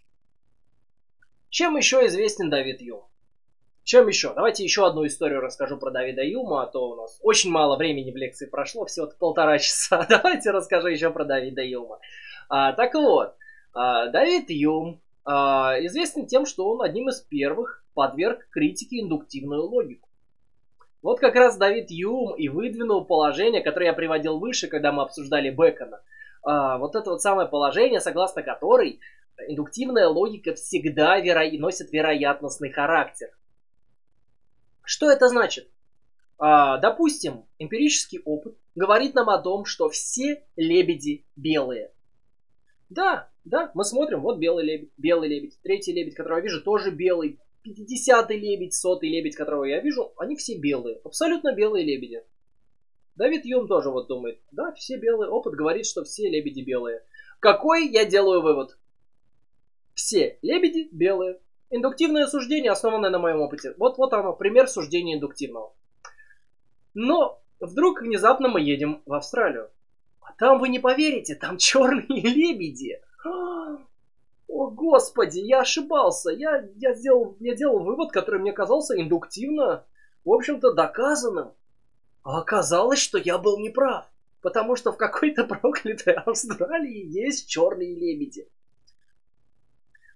Чем еще известен Давид Юм? Чем еще? Давайте еще одну историю расскажу про Давида Юма, а то у нас очень мало времени в лекции прошло, всего полтора часа. Давайте расскажу еще про Давида Юма. А, так вот, а, Давид Юм а, известен тем, что он одним из первых подверг критике индуктивную логику. Вот как раз Давид Юм и выдвинул положение, которое я приводил выше, когда мы обсуждали Бэкона. А, вот это вот самое положение, согласно которой индуктивная логика всегда веро... носит вероятностный характер. Что это значит? А, допустим, эмпирический опыт говорит нам о том, что все лебеди белые. Да, да, мы смотрим, вот белый лебедь, белый лебедь, третий лебедь, которого я вижу, тоже белый, пятидесятый лебедь, сотый лебедь, которого я вижу, они все белые, абсолютно белые лебеди. Давид Юм тоже вот думает, да, все белые, опыт говорит, что все лебеди белые. Какой я делаю вывод? Все лебеди белые. Индуктивное суждение, основанное на моем опыте. Вот, вот оно, пример суждения индуктивного. Но вдруг внезапно мы едем в Австралию. А там вы не поверите, там черные лебеди. О, господи, я ошибался. Я, я, сделал, я делал вывод, который мне казался индуктивно, в общем-то, доказанным. А оказалось, что я был неправ. Потому что в какой-то проклятой Австралии есть черные лебеди.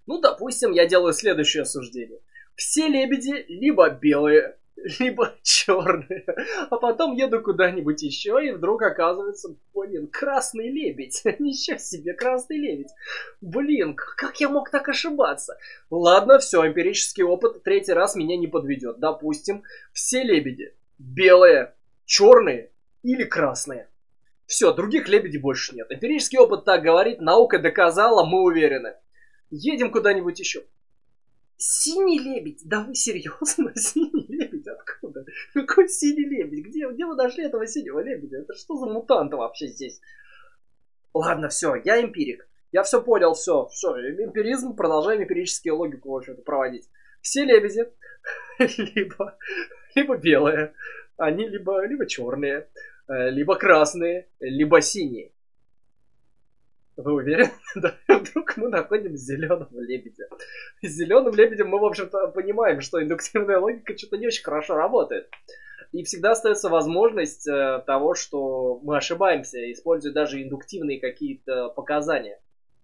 Ну, допустим, я делаю следующее суждение. Все лебеди либо белые, либо черные. А потом еду куда-нибудь еще, и вдруг оказывается, блин, красный лебедь. Ничего себе, красный лебедь. Блин, как я мог так ошибаться? Ладно, все, эмпирический опыт третий раз меня не подведет. Допустим, все лебеди белые, черные или красные. Все, других лебедей больше нет. Эмпирический опыт так говорит, наука доказала, мы уверены. Едем куда-нибудь еще. Синий лебедь? Да вы серьезно? Синий лебедь? Откуда? Какой синий лебедь? Где, где вы нашли этого синего лебедя? Это что за мутанты вообще здесь? Ладно, все, я эмпирик. Я все понял, все, все. Эмпиризм, продолжаем эмпирическую логику, в общем-то, проводить. Все лебеди либо, либо белые, они либо, либо черные, либо красные, либо синие. Вы уверены? Да, вдруг мы находим зеленого лебедя. С зеленым лебедем мы, в общем-то, понимаем, что индуктивная логика что-то не очень хорошо работает. И всегда остается возможность э, того, что мы ошибаемся, используя даже индуктивные какие-то показания.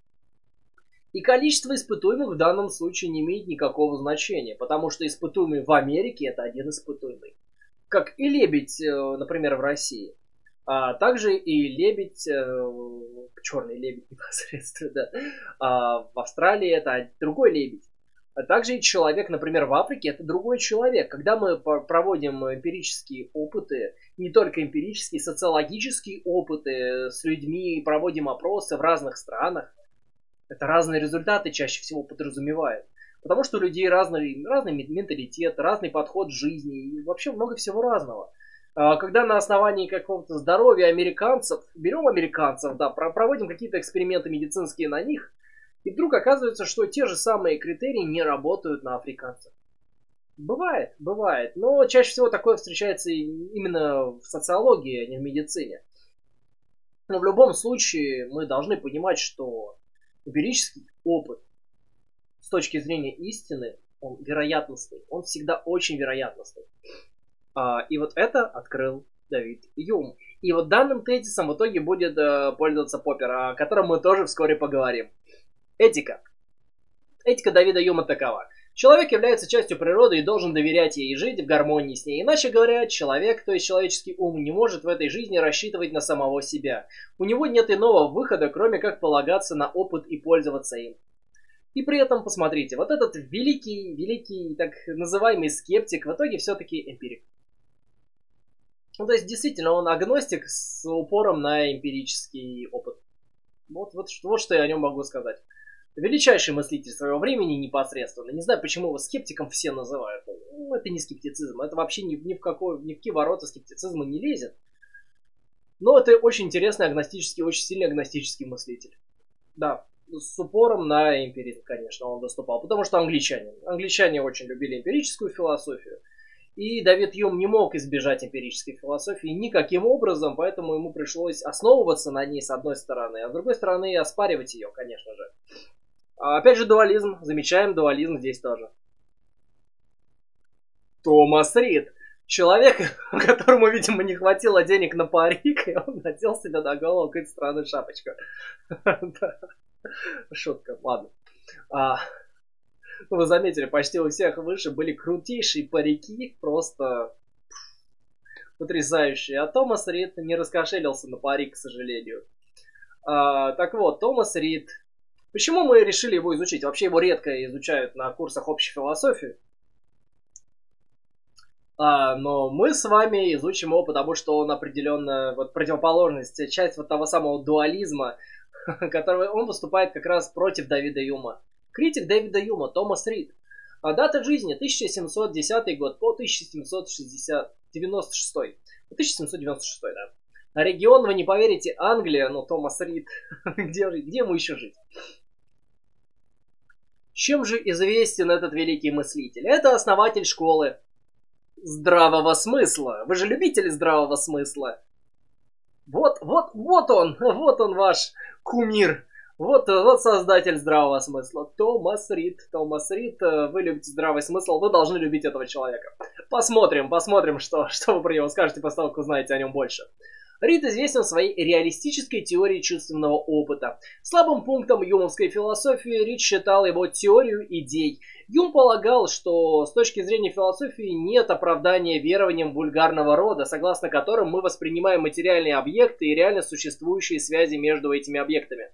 И количество испытуемых в данном случае не имеет никакого значения, потому что испытуемый в Америке — это один испытуемый. Как и лебедь, э, например, в России. А также и лебедь, э, черный лебедь непосредственно, да, а в Австралии это другой лебедь. А также и человек, например, в Африке это другой человек. Когда мы проводим эмпирические опыты, не только эмпирические, социологические опыты с людьми, проводим опросы в разных странах, это разные результаты чаще всего подразумевают. Потому что у людей разный, разный менталитет, разный подход к жизни и вообще много всего разного. Когда на основании какого-то здоровья американцев, берем американцев, да, проводим какие-то эксперименты медицинские на них, и вдруг оказывается, что те же самые критерии не работают на африканцев. Бывает, бывает, но чаще всего такое встречается именно в социологии, а не в медицине. Но в любом случае мы должны понимать, что эмпирический опыт с точки зрения истины, он вероятностный, он всегда очень вероятностный. И вот это открыл Давид Юм. И вот данным тезисом в итоге будет э, пользоваться Поппер, о котором мы тоже вскоре поговорим. Этика. Этика Давида Юма такова. Человек является частью природы и должен доверять ей и жить в гармонии с ней. Иначе говоря, человек, то есть человеческий ум, не может в этой жизни рассчитывать на самого себя. У него нет иного выхода, кроме как полагаться на опыт и пользоваться им. И при этом, посмотрите, вот этот великий, великий, так называемый скептик в итоге все-таки эмпирик. Ну, то есть, действительно, он агностик с упором на эмпирический опыт. Вот, вот, вот что я о нем могу сказать. Величайший мыслитель своего времени непосредственно. Не знаю, почему его скептиком все называют. Ну, это не скептицизм. Это вообще ни, ни, в, какой, ни в какие ворота скептицизма не лезет. Но это очень интересный агностический, очень сильный агностический мыслитель. Да, с упором на эмпиризм, конечно, он выступал. Потому что англичане. Англичане очень любили эмпирическую философию. И Давид Юм не мог избежать эмпирической философии никаким образом, поэтому ему пришлось основываться на ней с одной стороны, а с другой стороны оспаривать ее, конечно же. А опять же дуализм, замечаем дуализм здесь тоже. Томас Рид. Человек, которому, видимо, не хватило денег на парик, и он надел себе на голову какую-то странную шапочку. Шутка, ладно. Вы заметили, почти у всех выше были крутейшие парики, просто потрясающие. А Томас Рид не раскошелился на парик, к сожалению. А, так вот, Томас Рид. Почему мы решили его изучить? Вообще его редко изучают на курсах общей философии. А, но мы с вами изучим его, потому что он определенно вот, противоположность, часть вот того самого дуализма, который он выступает как раз против Давида Юма. Критик Дэвида Юма, Томас Рид. А дата жизни тысяча семьсот десятый год по тысяча семьсот девяносто шестой. тысяча семьсот девяносто шестой, да. А регион, вы не поверите, Англия, ну, Томас Рид. где, где ему еще жить? Чем же известен этот великий мыслитель? Это основатель школы здравого смысла. Вы же любители здравого смысла. Вот, вот, вот он, вот он ваш кумир. Вот, вот создатель здравого смысла. Томас Рид. Томас Рид, вы любите здравый смысл, вы должны любить этого человека. Посмотрим, посмотрим, что, что вы про него скажете после того, как узнаете о нем больше. Рид известен своей реалистической теорией чувственного опыта. Слабым пунктом юмовской философии Рид считал его теорию идей. Юм полагал, что с точки зрения философии нет оправдания верованиям вульгарного рода, согласно которым мы воспринимаем материальные объекты и реально существующие связи между этими объектами.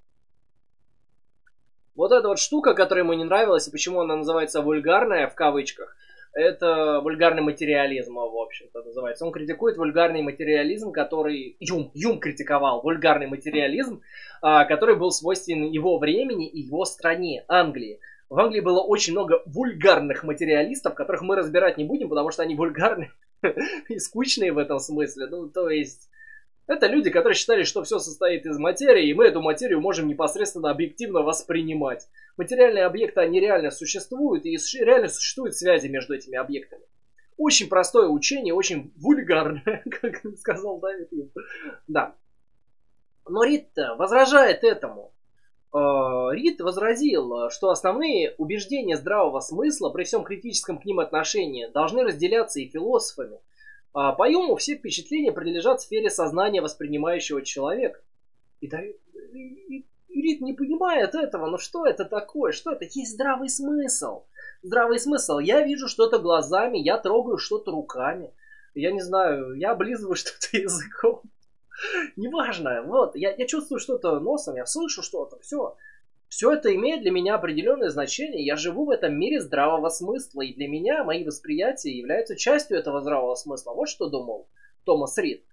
Вот эта вот штука, которая ему не нравилась, и почему она называется вульгарная, в кавычках, это вульгарный материализм, в общем-то, называется. Он критикует вульгарный материализм, который... Юм, Юм критиковал вульгарный материализм, который был свойственен его времени и его стране, Англии. В Англии было очень много вульгарных материалистов, которых мы разбирать не будем, потому что они вульгарные и скучные в этом смысле. Ну, то есть... Это люди, которые считали, что все состоит из материи, и мы эту материю можем непосредственно объективно воспринимать. Материальные объекты, они реально существуют, и реально существуют связи между этими объектами. Очень простое учение, очень вульгарное, как сказал Давид. Да. Но Рид возражает этому. Рид возразил, что основные убеждения здравого смысла при всем критическом к ним отношении должны разделяться и философами. По Юму все впечатления принадлежат сфере сознания воспринимающего человека. И, и, и Рид не понимает этого, но что это такое? Что это? Есть здравый смысл. Здравый смысл. Я вижу что-то глазами, я трогаю что-то руками. Я не знаю, я облизываю что-то языком. Неважно. Вот, я, я чувствую что-то носом, я слышу что-то, все. Все это имеет для меня определенное значение. Я живу в этом мире здравого смысла. И для меня мои восприятия являются частью этого здравого смысла. Вот что думал Томас Рид.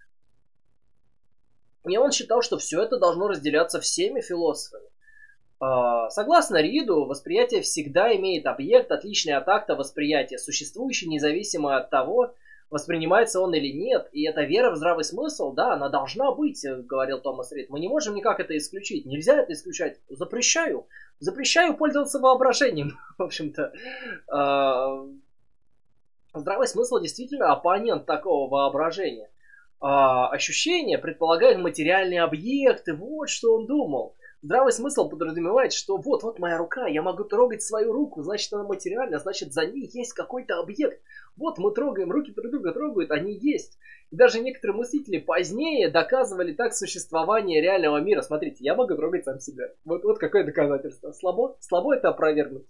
И он считал, что все это должно разделяться всеми философами. Согласно Риду, восприятие всегда имеет объект, отличный от акта восприятия, существующий независимо от того, воспринимается он или нет. И эта вера в здравый смысл, да, она должна быть, говорил Томас Рид. Мы не можем никак это исключить. Нельзя это исключать. Запрещаю. Запрещаю пользоваться воображением. В общем-то, здравый смысл действительно оппонент такого воображения. Ощущения предполагают материальные объекты. Вот что он думал. Здравый смысл подразумевает, что вот, вот моя рука, я могу трогать свою руку, значит она материальна, значит за ней есть какой-то объект. Вот мы трогаем, руки друг друга трогают, они есть. И даже некоторые мыслители позднее доказывали так существование реального мира. Смотрите, я могу трогать сам себя. Вот, вот какое доказательство. Слабо? Слабо это опровергнуть.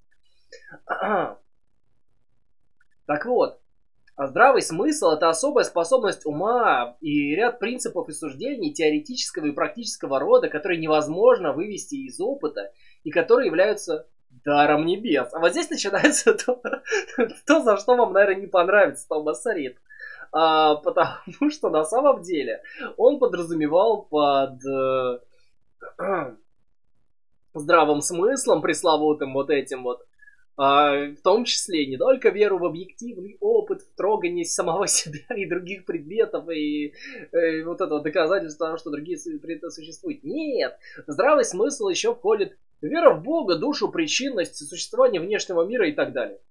Так вот. А здравый смысл – это особая способность ума и ряд принципов и суждений теоретического и практического рода, которые невозможно вывести из опыта и которые являются даром небес. А вот здесь начинается то, то за что вам, наверное, не понравится Томас Рид. А, потому что на самом деле он подразумевал под э, здравым смыслом, пресловутым вот этим вот, в том числе не только веру в объективный опыт, в трогание самого себя и других предметов, и, и вот это доказательство того, что другие предметы существуют. Нет! Здравый смысл еще входит вера в Бога, душу, причинность, существование внешнего мира и так далее.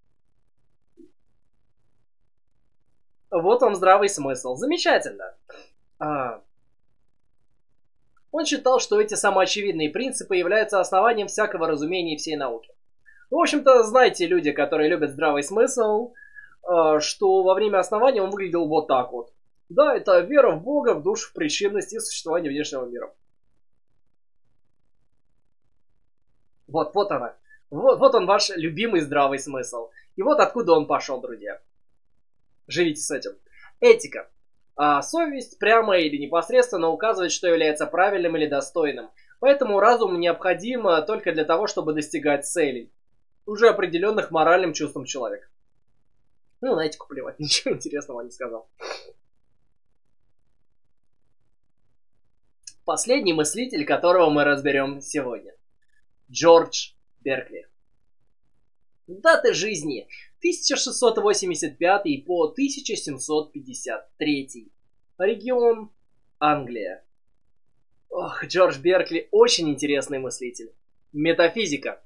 Вот он, здравый смысл. Замечательно. А... Он считал, что эти самоочевидные принципы являются основанием всякого разумения и всей науки. В общем-то, знаете, люди, которые любят здравый смысл, что во время основания он выглядел вот так вот. Да, это вера в Бога, в душу, в причинность и существование внешнего мира. Вот, вот она. Вот, вот он, ваш любимый здравый смысл. И вот откуда он пошел, друзья. Живите с этим. Этика. А совесть прямо или непосредственно указывает, что является правильным или достойным. Поэтому разум необходим только для того, чтобы достигать целей, уже определенных моральным чувством человека. Ну, на этику плевать, ничего интересного не сказал. Последний мыслитель, которого мы разберем сегодня. Джордж Беркли. Даты жизни тысяча шестьсот восемьдесят пятый по тысяча семьсот пятьдесят третий. Регион Англия. Ох, Джордж Беркли очень интересный мыслитель. Метафизика.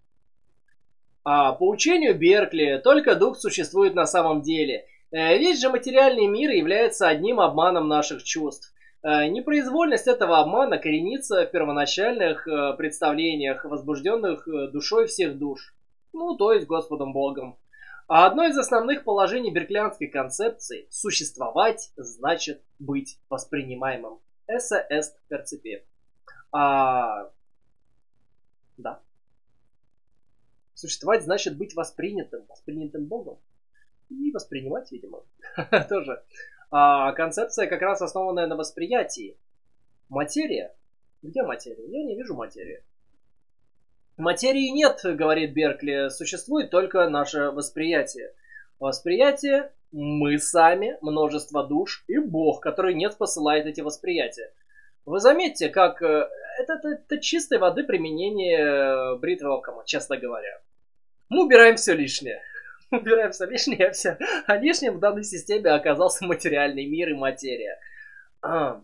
А по учению Беркли только дух существует на самом деле. Весь же материальный мир является одним обманом наших чувств. Непроизвольность этого обмана коренится в первоначальных представлениях, возбужденных душой всех душ. Ну, то есть Господом Богом. А одно из основных положений берклианской концепции – существовать значит быть воспринимаемым. Esse est percipi. А, да. Существовать значит быть воспринятым, воспринятым Богом. И воспринимать, видимо, тоже. А, концепция как раз основанная на восприятии. Материя? Где материя? Я не вижу материи. Материи нет, говорит Беркли, существует только наше восприятие. Восприятие мы сами, множество душ и Бог, который нет посылает эти восприятия. Вы заметьте, как это, это, это чистой воды применение бритвы Оккама, честно говоря. Мы убираем все лишнее. Убираем все лишнее, все. А лишним в данной системе оказался материальный мир и материя. А.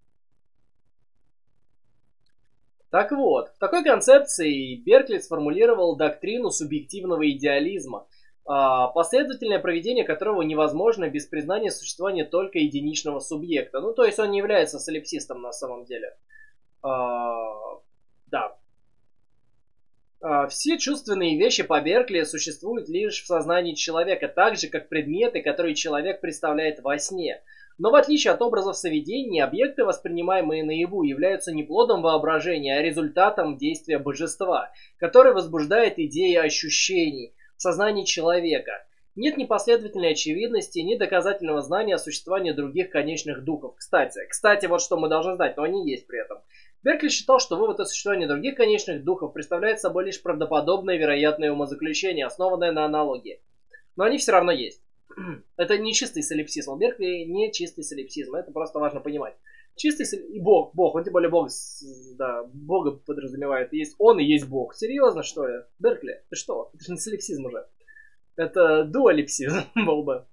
Так вот, в такой концепции Беркли сформулировал доктрину субъективного идеализма, последовательное проведение которого невозможно без признания существования только единичного субъекта. Ну, то есть он не является солипсистом на самом деле. А, да. А, все чувственные вещи по Беркли существуют лишь в сознании человека, так же, как предметы, которые человек представляет во сне. Но в отличие от образов сновидений, объекты, воспринимаемые наяву, являются не плодом воображения, а результатом действия божества, которое возбуждает идеи ощущений в сознании человека. Нет ни последовательной очевидности, ни доказательного знания о существовании других конечных духов. Кстати, кстати, вот что мы должны знать, но они есть при этом. Беркли считал, что вывод о существовании других конечных духов представляет собой лишь правдоподобное вероятное умозаключение, основанное на аналогии. Но они все равно есть. Это не чистый солипсизм. Беркли не чистый солипсизм. Это просто важно понимать. Чистый солипсизм. И Бог. Бог. Он тем более Бог. Да, Бога подразумевает. Есть он и есть Бог. Серьезно, что ли? Беркли? Ты что? Это же не солипсизм уже. Это дуалипсизм был бы.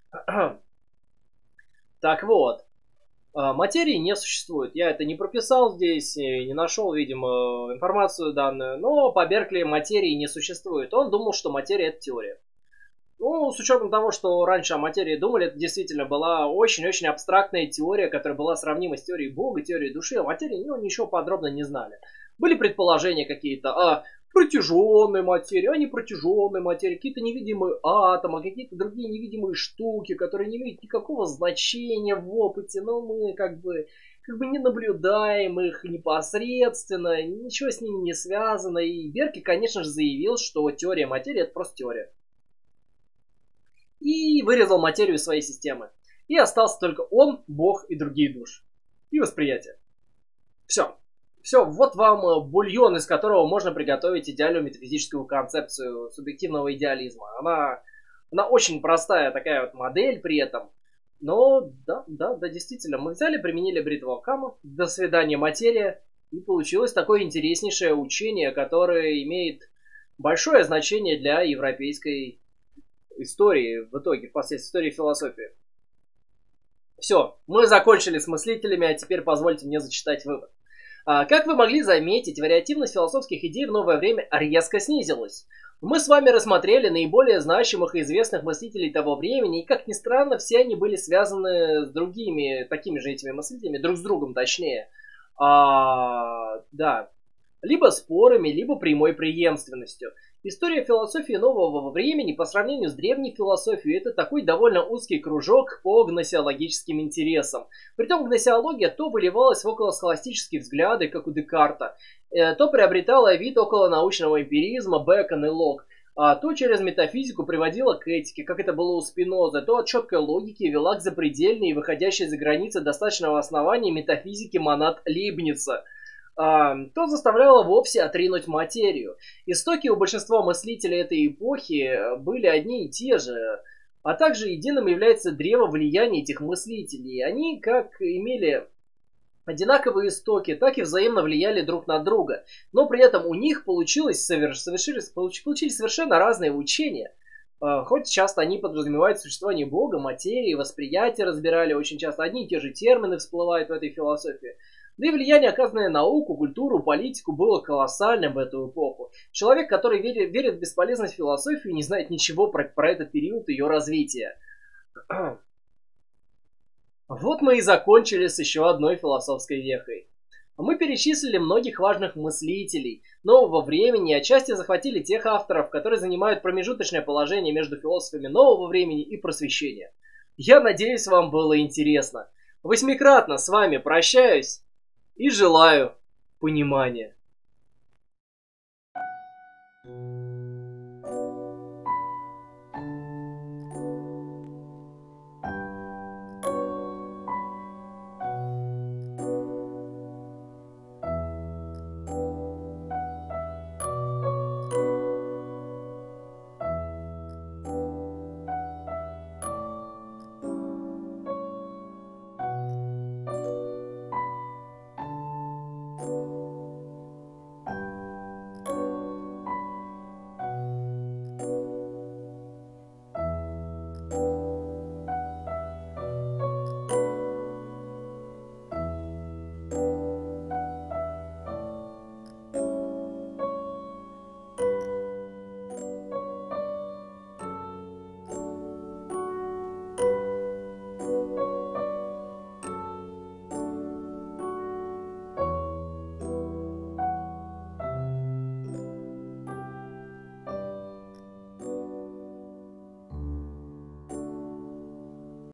Так вот. Материи не существует. Я это не прописал здесь, не нашел, видимо, информацию данную. Но по Беркли материи не существует. Он думал, что материя это теория. Ну, с учетом того, что раньше о материи думали, это действительно была очень-очень абстрактная теория, которая была сравнима с теорией Бога, теорией души. О материи ну, ничего подробно не знали. Были предположения какие-то о протяженной материи, о непротяженной материи, какие-то невидимые атомы, какие-то другие невидимые штуки, которые не имеют никакого значения в опыте, но мы как бы, как бы не наблюдаем их непосредственно, ничего с ними не связано. И Беркли, конечно же, заявил, что теория материи это просто теория. И вырезал материю из своей системы. И остался только он, Бог и другие души. И восприятие. Все. Все, вот вам бульон, из которого можно приготовить идеальную метафизическую концепцию субъективного идеализма. Она, она очень простая такая вот модель при этом. Но да, да, да, действительно, мы взяли, применили бритву Оккама, до свидания материя, и получилось такое интереснейшее учение, которое имеет большое значение для европейской истории в итоге, впоследствии истории философии. Все, мы закончили с мыслителями, а теперь позвольте мне зачитать вывод. А, как вы могли заметить, вариативность философских идей в новое время резко снизилась. Мы с вами рассмотрели наиболее значимых и известных мыслителей того времени, и, как ни странно, все они были связаны с другими, такими же этими мыслителями, друг с другом точнее. А, да, либо спорами, либо прямой преемственностью. История философии нового времени по сравнению с древней философией это такой довольно узкий кружок по гносеологическим интересам. Притом гносеология то выливалась в околосхоластические взгляды, как у Декарта, то приобретала вид околонаучного эмпиризма Бэкон и Лок, а то через метафизику приводила к этике, как это было у Спиноза, то от четкой логики вела к запредельной и выходящей за границы достаточного основания метафизики монад Лейбница, то заставляло вовсе отринуть материю. Истоки у большинства мыслителей этой эпохи были одни и те же, а также единым является древо влияния этих мыслителей. Они как имели одинаковые истоки, так и взаимно влияли друг на друга, но при этом у них получилось соверш... получились совершенно разные учения. Хоть часто они подразумевают существование Бога, материи, восприятия разбирали очень часто, одни и те же термины всплывают в этой философии. Да и влияние, оказанное на науку, культуру, политику, было колоссальным в эту эпоху. Человек, который верит, верит в бесполезность философии, не знает ничего про, про этот период ее развития. Вот мы и закончили с еще одной философской вехой. Мы перечислили многих важных мыслителей нового времени, отчасти захватили тех авторов, которые занимают промежуточное положение между философами нового времени и просвещения. Я надеюсь, вам было интересно. восьмикратно с вами прощаюсь и желаю понимания.